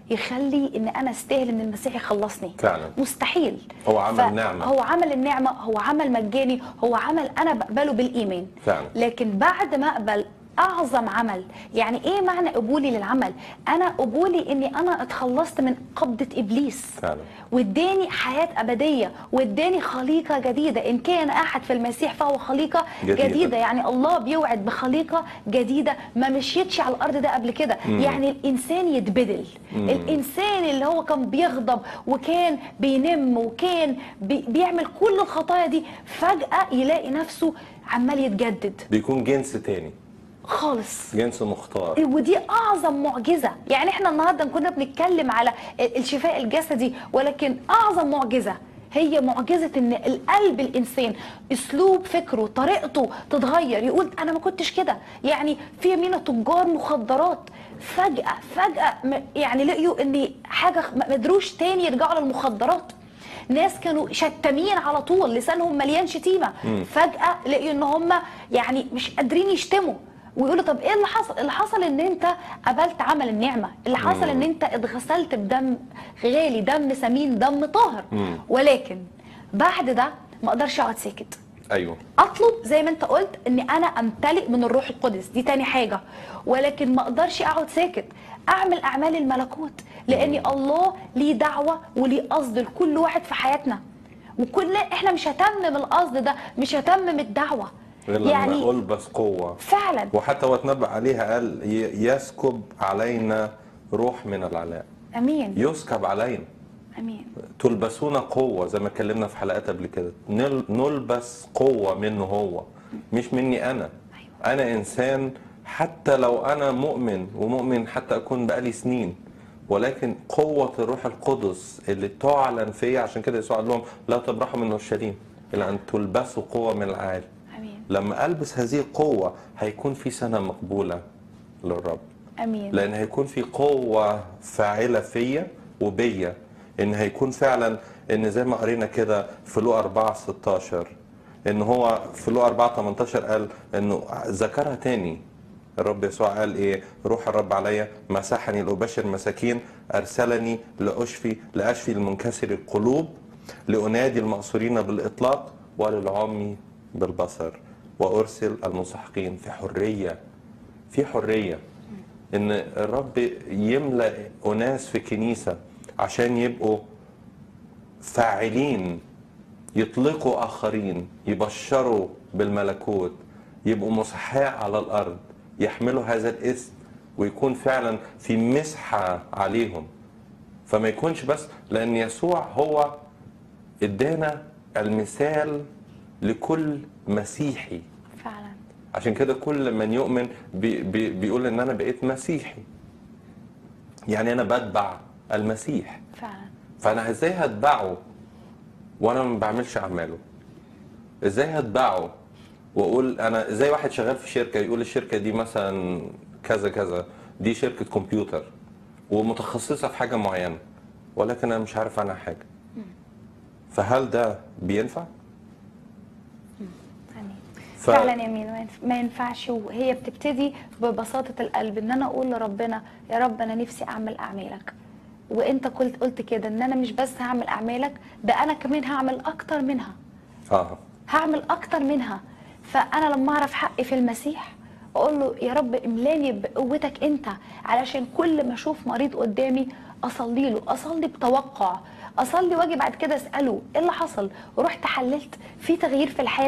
يخلي ان انا استاهل ان المسيح يخلصني. فعلا. مستحيل. هو عمل نعمة. هو عمل النعمه، هو عمل مجاني، هو عمل انا بقبله بالايمان. فعلا. لكن بعد ما اقبل اعظم عمل، يعني ايه معنى قبولي للعمل؟ انا قبولي اني انا اتخلصت من قبضه ابليس. فعلا. واداني حياه ابديه، واداني خليقه جديده. ان كان احد في المسيح فهو خليقه جديده. يعني الله بيوعد بخليقه جديده ما مشيتش على الارض ده قبل كده. يعني الانسان يتبدل. الانسان اللي هو كان بيغضب وكان بينم وكان بيعمل كل الخطايا دي، فجاه يلاقي نفسه عمال يتجدد، بيكون جنس تاني خالص، جنس مختار. ودي اعظم معجزه. يعني احنا النهارده كنا بنتكلم على الشفاء الجسدي، ولكن اعظم معجزه هي معجزه ان القلب الانسان اسلوب فكره طريقته تتغير، يقول انا ما كنتش كده. يعني في مينا تجار مخدرات فجاه يعني لقيوا ان حاجه ما قدروش تاني يرجعوا للمخدرات. ناس كانوا شتامين على طول، لسانهم مليان شتيمه، فجاه لقيوا ان هم يعني مش قادرين يشتموا، ويقولوا طب ايه اللي حصل؟ اللي حصل ان انت قبلت عمل النعمه، اللي حصل ان انت اتغسلت بدم غالي، دم ثمين، دم طاهر. ولكن بعد ده ما اقدرش اقعد ساكت. ايوه. اطلب زي ما انت قلت اني انا امتلئ من الروح القدس، دي تاني حاجه. ولكن ما اقدرش اقعد ساكت، اعمل اعمال الملكوت، لان الله ليه دعوه وليه قصد لكل واحد في حياتنا، وكل احنا مش هتمم القصد ده، مش هتمم الدعوه غير لما ألبس قوة. فعلا. وحتى هو اتنبأ عليها قال يسكب علينا روح من العلاء. امين. يسكب علينا. امين. تلبسون قوة زي ما اتكلمنا في حلقات قبل كده، نلبس قوة منه هو، مش مني أنا. أيوة. أنا إنسان حتى لو أنا مؤمن، ومؤمن حتى أكون بقالي سنين، ولكن قوة الروح القدس اللي تعلن فيا. عشان كده يسوع قال لهم لا تبرحوا من اورشليم إلا أن تلبسوا قوة من العالي. امين. لما ألبس هذه القوة هيكون في سنة مقبولة للرب. امين. لأن هيكون في قوة فاعلة فيا وبيا، ان هيكون فعلا ان زي ما قرينا كده في لوقا 4:16، ان هو في لوقا 4:18 قال انه ذكرها تاني. الرب يسوع قال ايه؟ روح الرب عليا مسحني لأبشر المساكين، ارسلني لاشفي المنكسر القلوب، لانادي المأسورين بالاطلاق، وللعمي بالبصر، وارسل المنسحقين. في حريه ان الرب يملأ اناس في كنيسه عشان يبقوا فاعلين، يطلقوا آخرين، يبشروا بالملكوت، يبقوا مسحاء على الأرض، يحملوا هذا الاسم، ويكون فعلا في مسحة عليهم. فما يكونش بس، لأن يسوع هو ادانا المثال لكل مسيحي. فعلا. عشان كده كل من يؤمن بيقول ان انا بقيت مسيحي، يعني انا بتبع المسيح. فعلا. فانا ازاي هتبعه وانا ما بعملش اعماله؟ ازاي هتبعه واقول انا زي واحد شغال في شركه يقول الشركه دي مثلا كذا كذا، دي شركه كمبيوتر ومتخصصه في حاجه معينه، ولكن انا مش عارف عنها حاجه. فهل ده بينفع؟ فعلا يا مين، ما ينفعش. وهي بتبتدي ببساطه القلب، ان انا اقول لربنا يا رب انا نفسي اعمل اعمالك. وانت قلت كده ان انا مش بس هعمل اعمالك، ده انا كمان هعمل اكتر منها. هعمل اكتر منها. فانا لما اعرف حقي في المسيح اقول له يا رب املاني بقوتك انت، علشان كل ما اشوف مريض قدامي اصلي له، اصلي بتوقع، اصلي واجي بعد كده اساله ايه اللي حصل، ورحت حللت في تغيير في الحاله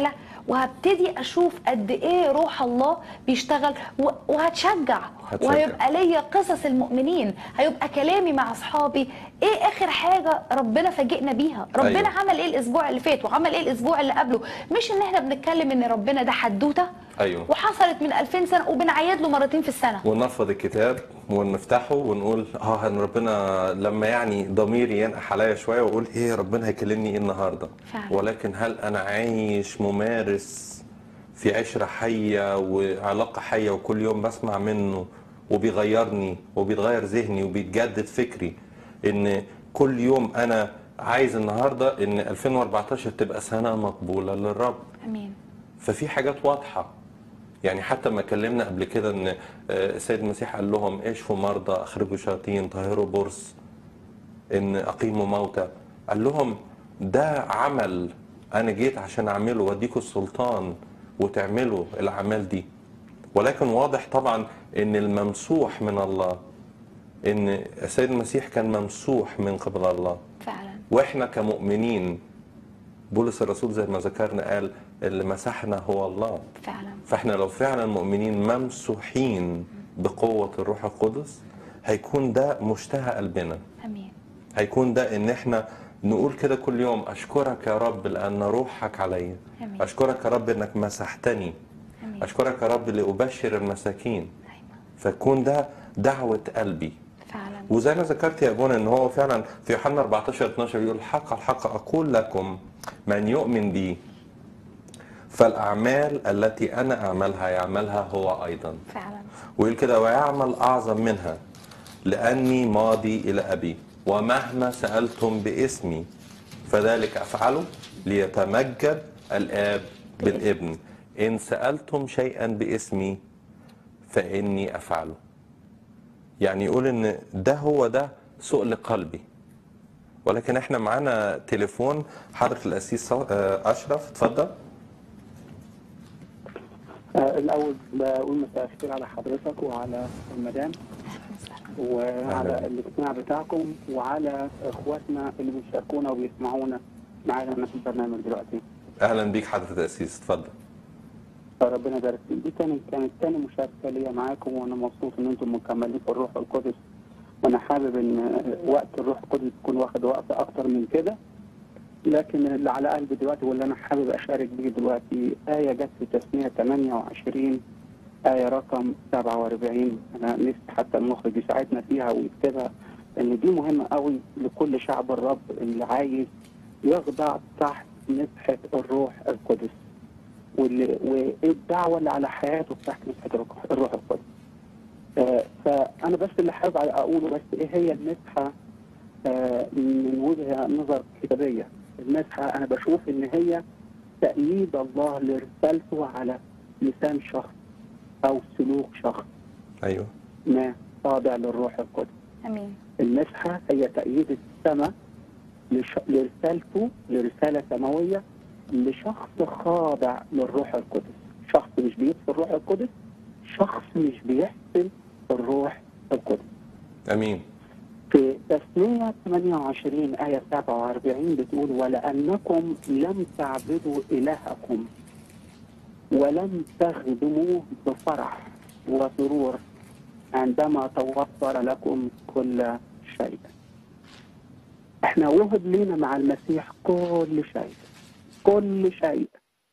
وهبتدي اشوف قد ايه روح الله بيشتغل وهتشجع وهيبقى ليا قصص المؤمنين، هيبقى كلامي مع اصحابي ايه اخر حاجه ربنا فاجئنا بيها، ربنا أيوة. عمل ايه الاسبوع اللي فات وعمل ايه الاسبوع اللي قبله. مش ان احنا بنتكلم ان ربنا ده حدوته أيوة. وحصلت من 2000 سنه وبنعيد له مرتين في السنه. ونرفض الكتاب ونفتحه ونقول ان ربنا لما يعني ضميري ينقح عليا شويه واقول ايه ربنا هيكلمني ايه النهارده. فعلا. ولكن هل انا عايش ممارس في عشره حيه وعلاقه حيه وكل يوم بسمع منه وبيغيرني وبيتغير ذهني وبيتجدد فكري ان كل يوم انا عايز النهارده ان 2014 تبقى سنه مقبوله للرب. امين. ففي حاجات واضحه. يعني حتى ما كلمنا قبل كده ان السيد المسيح قال لهم اشفوا مرضى، اخرجوا شياطين، طهروا برص، ان اقيموا موتى. قال لهم ده عمل انا جيت عشان اعمله واديكوا السلطان وتعملوا الاعمال دي. ولكن واضح طبعا ان الممسوح من الله، ان السيد المسيح كان ممسوح من قبل الله. فعلا. واحنا كمؤمنين بولس الرسول زي ما ذكرنا قال اللي مسحنا هو الله. فعلا. فاحنا لو فعلا مؤمنين ممسوحين بقوة الروح القدس هيكون ده مشتهى قلبنا. امين. هيكون ده ان احنا نقول كده كل يوم اشكرك يا رب لان روحك عليا. امين. اشكرك يا رب انك مسحتني. امين. اشكرك يا رب لابشر المساكين. أيوة. فيكون ده دعوة قلبي. فعلا. وزي ما ذكرت يا ابونا ان هو فعلا في يوحنا 14:12 يقول الحق الحق اقول لكم من يؤمن بي فالاعمال التي انا اعملها يعملها هو ايضا. فعلا. ويقول كده ويعمل اعظم منها لاني ماضي الى ابي ومهما سالتم باسمي فذلك افعله ليتمجد الاب بالابن ان سالتم شيئا باسمي فاني افعله. يعني يقول ان ده هو ده سؤل قلبي. ولكن احنا معانا تليفون حضرة القسيس اشرف، اتفضل. الأول بقول مساء الخير على حضرتك وعلى المدام وعلى الاجتماع بتاعكم وعلى إخواتنا اللي بيشاركونا وبيسمعونا معانا في البرنامج دلوقتي. اهلا بيك حضرة القسيس، اتفضل. ربنا يبارك فيك. دي كانت تاني مشاركة ليا معاكم وأنا مبسوط إن أنتم مكملين في الروح القدس، وأنا حابب إن وقت الروح القدس يكون واخد وقت أكتر من كده. لكن اللي على قلبي دلوقتي واللي أنا حابب أشارك بيه دلوقتي آية جت في تثنية 28 آية رقم 47. أنا نفسي حتى المخرج يساعدنا فيها ويكتبها، إن دي مهمة قوي لكل شعب الرب اللي عايز يخضع تحت مسحة الروح القدس والدعوة اللي على حياته تحت مسحة الروح القدس. فأنا بس اللي حابب أقوله بس إيه هي المسحة من وجهة نظر كتابية. المسحة أنا بشوف إن هي تأييد الله لرسالته على لسان شخص أو سلوك شخص. ايوه. ما خاضع للروح القدس. امين. المسحة هي تأييد السماء لرسالته، لرسالة سماوية لشخص خاضع للروح القدس. شخص مش بيحسن الروح القدس، شخص مش بيحسن الروح القدس. امين. في تثنية 28 آية 47 بتقول ولأنكم لم تعبدوا إلهكم ولم تخدموه بفرح وسرور عندما توفر لكم كل شيء. احنا وهب لنا مع المسيح كل شيء، كل شيء،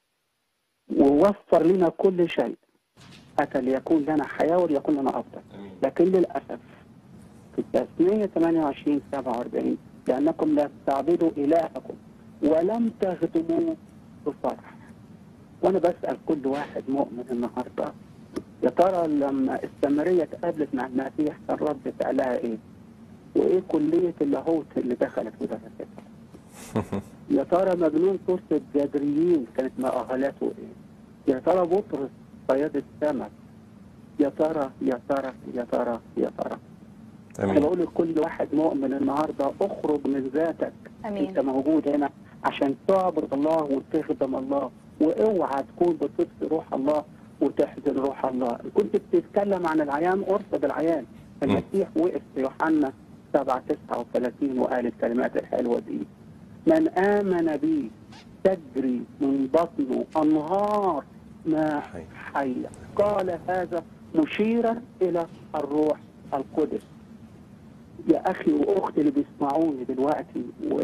ووفر لنا كل شيء حتى ليكون لنا حياة وليكون لنا أفضل. لكن للأسف في التثنية 28 47 لأنكم لا تعبدوا إلهكم ولم تخدموه بفرح. وأنا بسأل كل واحد مؤمن النهارده يا ترى لما السامرية اتقابلت مع المسيح كان رد فعلها إيه؟ وإيه كلية اللاهوت اللي دخلت في دراستها؟ يا ترى مجنون قصة الجدريين كانت مؤهلاته إيه؟ يا ترى بطرس صياد السمك؟ يا ترى يا ترى يا ترى يا ترى. أنا بقول لكل واحد مؤمن النهارده اخرج من ذاتك. امين. انت موجود هنا عشان تعبد الله وتخدم الله، واوعى تكون بتطفي روح الله وتحزن روح الله. كنت بتتكلم عن العيان ارصد العيان. المسيح وقف في يوحنا 7:39 وقال الكلمات الحلوه دي: من آمن بي تجري من بطنه أنهار ماء حي. حية. قال هذا مشيرا إلى الروح القدس. يا أخي وأختي اللي بيسمعوني دلوقتي،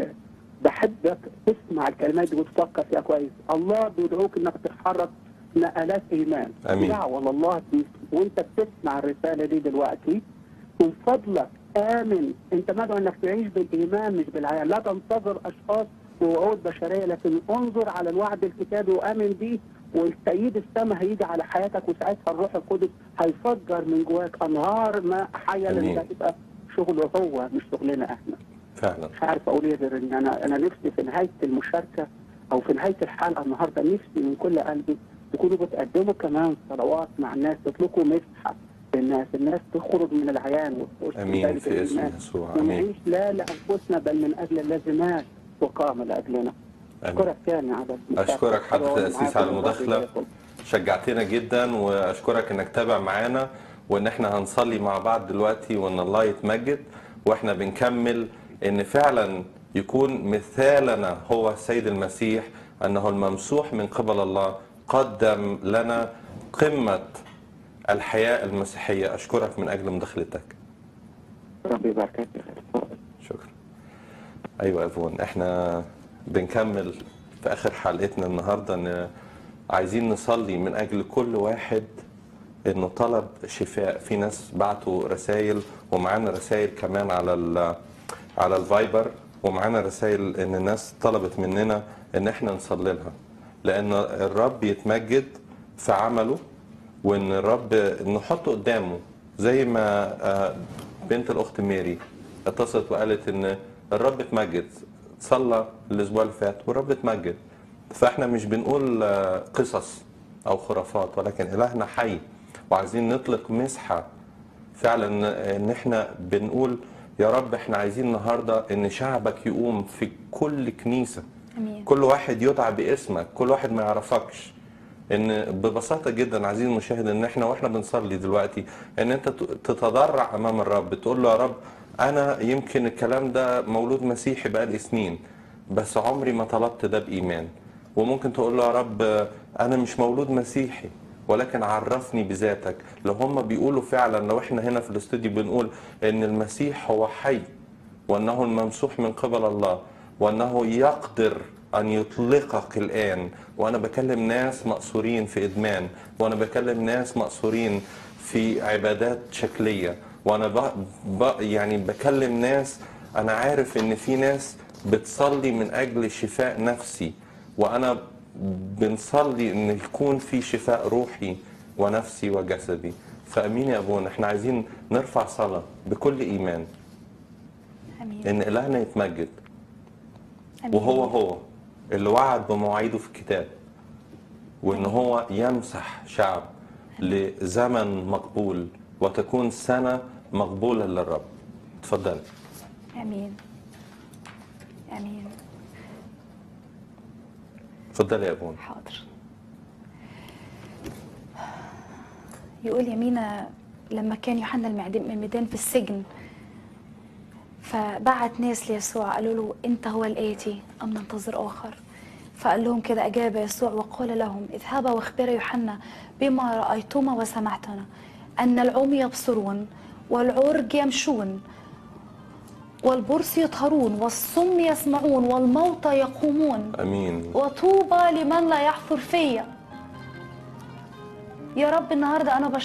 وبحبك تسمع الكلمات دي وتفكر فيها كويس. الله بيدعوك إنك تتحرك نقلات إيمان. آمين. دعوة لله وأنت بتسمع الرسالة دي دلوقتي، من فضلك آمن. أنت مدعو إنك تعيش بالإيمان مش بالعيان. لا تنتظر أشخاص ووعود بشرية، لكن انظر على الوعد الكتابي وآمن بيه، والسيد السماء هيجي على حياتك، وساعتها الروح القدس هيفجر من جواك أنهار ماء حية، آمين. لأن ده هتبقى شغله هو مش شغلنا إحنا. فعلا. مش عارف أقول إيه غير إن أنا نفسي في نهاية المشاركة أو في نهاية الحلقة النهاردة، نفسي من كل قلبي تكونوا بتقدموا كمان صلوات مع الناس، تطلقوا مسحة الناس تخرج من العيان وتخش امين ذلك في اسم الإيمان. يسوع. امين. ونعيش لا لأنفسنا بل من أجل الذي مات وقام لأجلنا. امين. أشكرك تاني على اشكرك حضرة القسيس على المداخله، معاكم. شجعتنا جدا، واشكرك انك تابع معانا، وان احنا هنصلي مع بعض دلوقتي، وان الله يتمجد واحنا بنكمل، ان فعلا يكون مثالنا هو السيد المسيح، انه الممسوح من قبل الله قدم لنا قمه الحياه المسيحيه. اشكرك من اجل مداخلتك. ربي يباركك. شكرا. ايوه يا فون، احنا بنكمل في اخر حلقتنا النهارده، ان عايزين نصلي من اجل كل واحد انه طلب شفاء. في ناس بعتوا رسائل، ومعانا رسائل كمان على الفايبر، ومعانا رسائل ان الناس طلبت مننا ان احنا نصلي لها، لان الرب يتمجد في عمله، وان الرب نحطه قدامه. زي ما بنت الاخت ميري اتصلت وقالت ان الرب اتمجد، صلى الاسبوع اللي فات والرب اتمجد. فاحنا مش بنقول قصص او خرافات، ولكن الهنا حي، وعايزين نطلق مسحه فعلا، ان احنا بنقول يا رب احنا عايزين النهارده ان شعبك يقوم في كل كنيسه. امين. كل واحد يدعى باسمك، كل واحد ما يعرفكش. ان ببساطه جدا عزيزي المشاهد، ان احنا واحنا بنصلي دلوقتي ان انت تتضرع امام الرب، تقول له يا رب انا يمكن الكلام ده مولود مسيحي بقالي سنين، بس عمري ما طلبت ده بايمان. وممكن تقول له يا رب انا مش مولود مسيحي، ولكن عرفني بذاتك. لو هم بيقولوا فعلا، لو احنا هنا في الاستوديو بنقول ان المسيح هو حي، وانه الممسوح من قبل الله، وانه يقدر ان يطلقك الان. وانا بكلم ناس مأسورين في ادمان، وانا بكلم ناس مأسورين في عبادات شكليه، وانا يعني بكلم ناس، انا عارف ان في ناس بتصلي من اجل شفاء نفسي، وانا بنصلي ان يكون في شفاء روحي ونفسي وجسدي. فامين يا ابونا، احنا عايزين نرفع صلاه بكل ايمان امين. ان الهنا يتمجد، امين. وهو اللي وعد بمواعيده في الكتاب، وان هو يمسح شعب لزمن مقبول، وتكون سنه مقبوله للرب. اتفضل. امين. امين. اتفضل يا ابونا. حاضر. يقول يمينة لما كان يوحنا المعمدان في السجن، فبعت ناس ليسوع قالوا له انت هو الآتي ام ننتظر اخر؟ فقال لهم كده، اجاب يسوع وقال لهم اذهبا واخبرا يوحنا بما رايتما وسمعتنا، ان العمي يبصرون والعرج يمشون والبرص يطهرون والصم يسمعون والموتى يقومون، امين. وطوبى لمن لا يحفر فيا. يا رب النهارده انا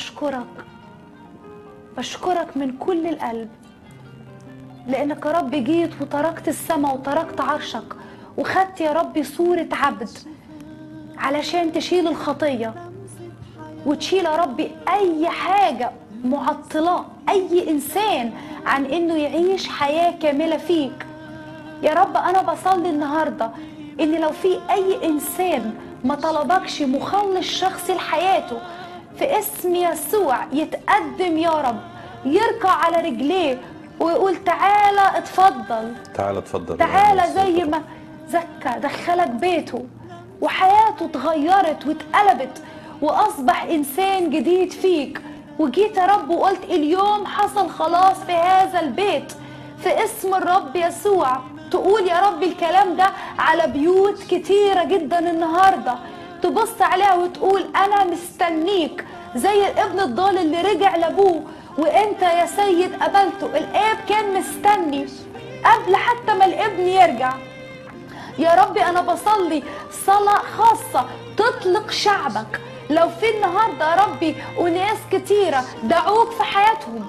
بشكرك من كل القلب، لانك يا رب جيت وتركت السماء وتركت عرشك وخدت يا رب صورة عبد علشان تشيل الخطية وتشيل يا رب اي حاجة معطلة اي انسان عن انه يعيش حياة كاملة فيك. يا رب انا بصلي النهاردة ان لو في اي انسان ما طلبكش مخلص شخصي لحياته، في اسم يسوع يتقدم يا رب، يركع على رجليه ويقول تعالى اتفضل، تعالى اتفضل. تعالى زي ما زكى دخلك بيته وحياته اتغيرت واتقلبت واصبح انسان جديد فيك، وجيت يا رب وقلت اليوم حصل خلاص في هذا البيت في اسم الرب يسوع. تقول يا رب الكلام ده على بيوت كتيرة جدا النهاردة، تبص عليها وتقول أنا مستنيك، زي الابن الضال اللي رجع لأبوه وانت يا سيد قبلته. الاب كان مستني قبل حتى ما الابن يرجع. يا ربي انا بصلي صلاة خاصة تطلق شعبك. لو في النهاردة يا ربي وناس كتيرة دعوك في حياتهم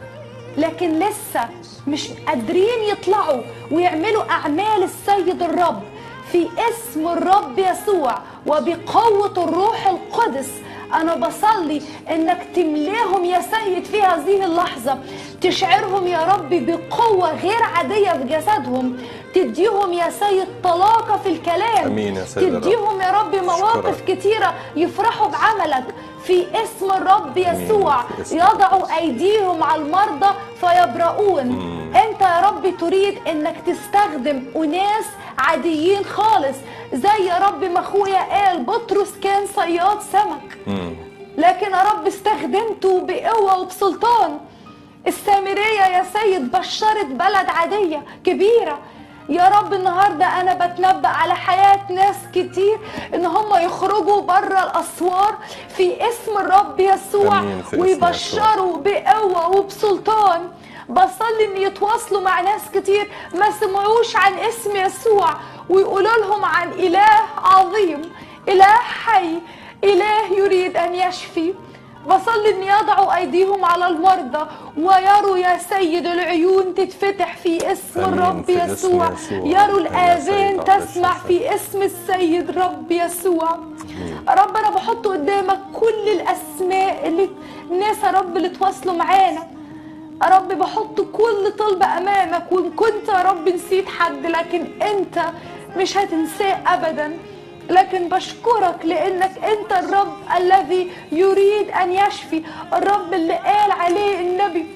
لكن لسه مش قادرين يطلعوا ويعملوا اعمال السيد الرب، في اسم الرب يسوع وبقوة الروح القدس أنا بصلي إنك تملاهم يا سيد في هذه اللحظة، تشعرهم يا ربي بقوة غير عادية في جسدهم، تديهم يا سيد طلاقة في الكلام. أمين يا سيد تديهم يا ربي مواقف كتيرة يفرحوا بعملك في اسم الرب يسوع. يضعوا أيديهم على المرضى فيبرؤون. أنت يا ربي تريد إنك تستخدم أناس عاديين خالص، زي يا رب ما أخويا قال بطرس كان صياد سمك، لكن يا رب استخدمته بقوة وبسلطان. السامرية يا سيد بشرت بلد عادية كبيرة. يا رب النهاردة أنا بتنبأ على حياة ناس كتير إن هم يخرجوا بره الأسوار في اسم الرب يسوع ويبشروا بقوة وبسلطان. بصلي إن يتواصلوا مع ناس كتير ما سمعوش عن اسم يسوع ويقولوا لهم عن إله عظيم، إله حي، إله يريد أن يشفي. بصلي ان يضعوا ايديهم على المرضى ويروا يا سيد العيون تتفتح في اسم الرب يسوع، يروا الاذان تسمع في اسم السيد الرب يسوع. رب انا بحط قدامك كل الاسماء اللي الناس يا رب اللي تواصلوا معانا. يا رب بحط كل طلبة امامك، وان كنت يا رب نسيت حد لكن انت مش هتنساه ابدا. لكن بشكرك لانك انت الرب الذي يريد ان يشفي، الرب اللي قال عليه النبي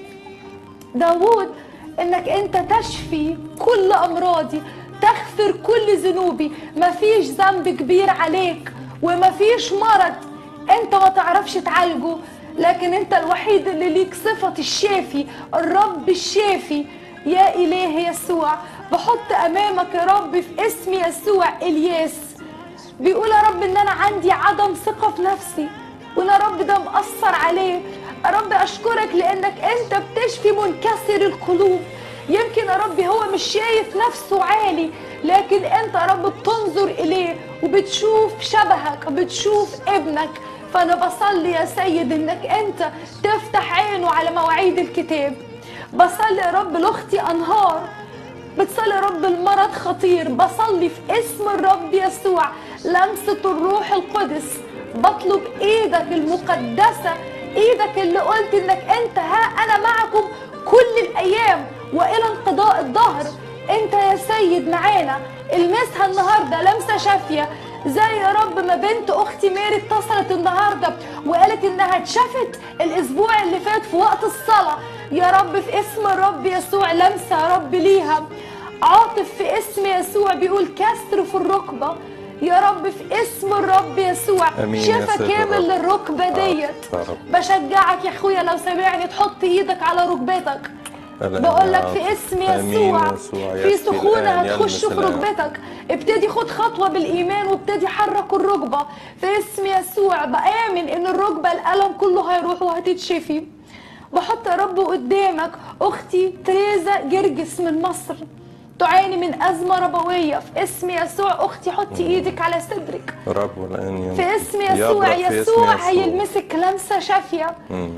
داود انك انت تشفي كل امراضي، تغفر كل ذنوبي. مفيش ذنب كبير عليك ومفيش مرض انت ما تعرفش تعالجه، لكن انت الوحيد اللي ليك صفة الشافي، الرب الشافي يا إله يسوع. بحط امامك يا رب في اسم يسوع الياس، بيقول يا رب ان انا عندي عدم ثقة في نفسي وان يا رب ده مأثر عليه. يا رب اشكرك لانك انت بتشفي منكسر القلوب. يمكن يا رب هو مش شايف نفسه عالي لكن انت يا رب بتنظر اليه وبتشوف شبهك، بتشوف ابنك. فانا بصلي يا سيد انك انت تفتح عينه على مواعيد الكتاب. بصلي يا رب لاختي انهار بتصلي يا رب المرض خطير، بصلي في اسم الرب يسوع لمسة الروح القدس. بطلب ايدك المقدسة، ايدك اللي قلت انك انت ها انا معكم كل الايام والى انقضاء الدهر. انت يا سيد معانا. المسها النهارده لمسة شافية، زي يا رب ما بنت اختي ميري اتصلت النهارده وقالت انها اتشافت الاسبوع اللي فات في وقت الصلاه. يا رب في اسم الرب يسوع لمسه يا رب ليها. عاطف في اسم يسوع بيقول كسر في الركبه. يا رب في اسم الرب يسوع شفا كامل للركبه ديت. بشجعك يا اخويا لو سامعني تحط ايدك على ركبتك. بقول لك في اسم يسوع في سخونه هتخش في ركبتك. ابتدي خد خطوه بالايمان وابتدي حرك الركبه في اسم يسوع. بآمن ان الركبه الالم كله هيروح وهتتشفي. بحط يا رب قدامك اختي تريزا جرجس من مصر تعاني من ازمه ربويه. في اسم يسوع اختي حطي ايدك على صدرك رب الان في اسم يسوع. يسوع هيلمسك لمسه شافيه.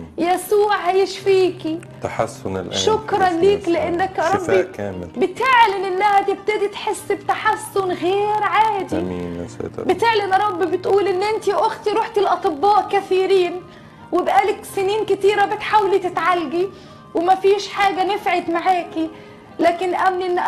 يسوع هيشفيكي تحسن الان. شكرا ليك لانك يا ربي كامل بتعلن انها تبتدي تحس بتحسن غير عادي. امين يا سيدي. بتعلن يا رب بتقول ان انت يا اختي رحتي لاطباء كثيرين وبقالك سنين كتيره بتحاولي تتعالجي ومفيش حاجه نفعت معاكي، لكن امني ان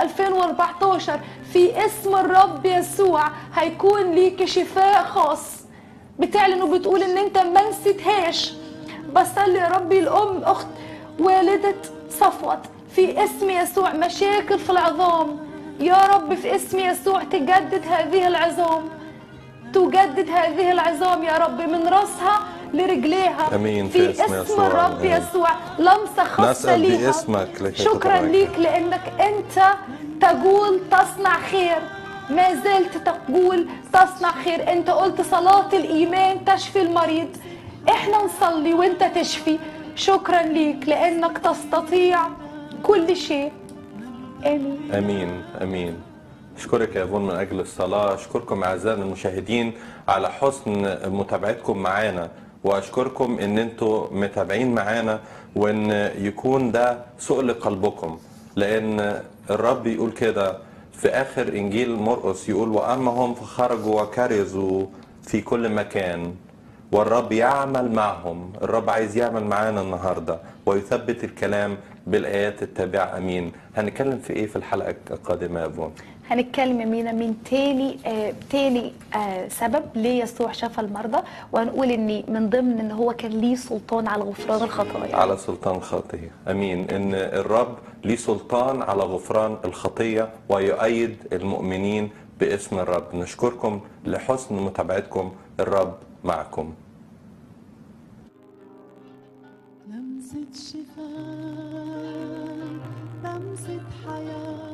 2014 في اسم الرب يسوع هيكون ليكي شفاء خاص. بتعلن وبتقول ان انت ما نسيتهاش. بصلي يا ربي الام اخت والده صفوت في اسم يسوع مشاكل في العظام. يا رب في اسم يسوع تجدد هذه العظام، تجدد هذه العظام يا رب من راسها لرجليها. امين في اسم الرب يسوع لمسه خاصه ليها. باسمك شكرا ليك لانك انت تقول تصنع خير، ما زلت تقول تصنع خير. انت قلت صلاة الإيمان تشفي المريض، احنا نصلي وانت تشفي. شكرا ليك لأنك تستطيع كل شيء. آمين. امين امين. اشكرك يا فون من اجل الصلاه، اشكركم اعزائنا المشاهدين على حسن متابعتكم معانا، واشكركم ان انتم متابعين معانا، وان يكون ده سؤل قلبكم، لان الرب يقول كده في اخر انجيل مرقس، يقول واما هم فخرجوا وكرزوا في كل مكان والرب يعمل معهم. الرب عايز يعمل معانا النهارده ويثبت الكلام بالايات التابعه. امين. هنتكلم في ايه في الحلقه القادمه يا فون؟ هنتكلم يا مينا من تاني سبب ليه يسوع شفى المرضى، وهنقول ان من ضمن ان هو كان ليه سلطان على غفران الخطايا. على سلطان الخطيه. امين. ان الرب ليه سلطان على غفران الخطيه ويؤيد المؤمنين باسم الرب. نشكركم لحسن متابعتكم. الرب معكم. لمسة شفاء، لمسة حياة.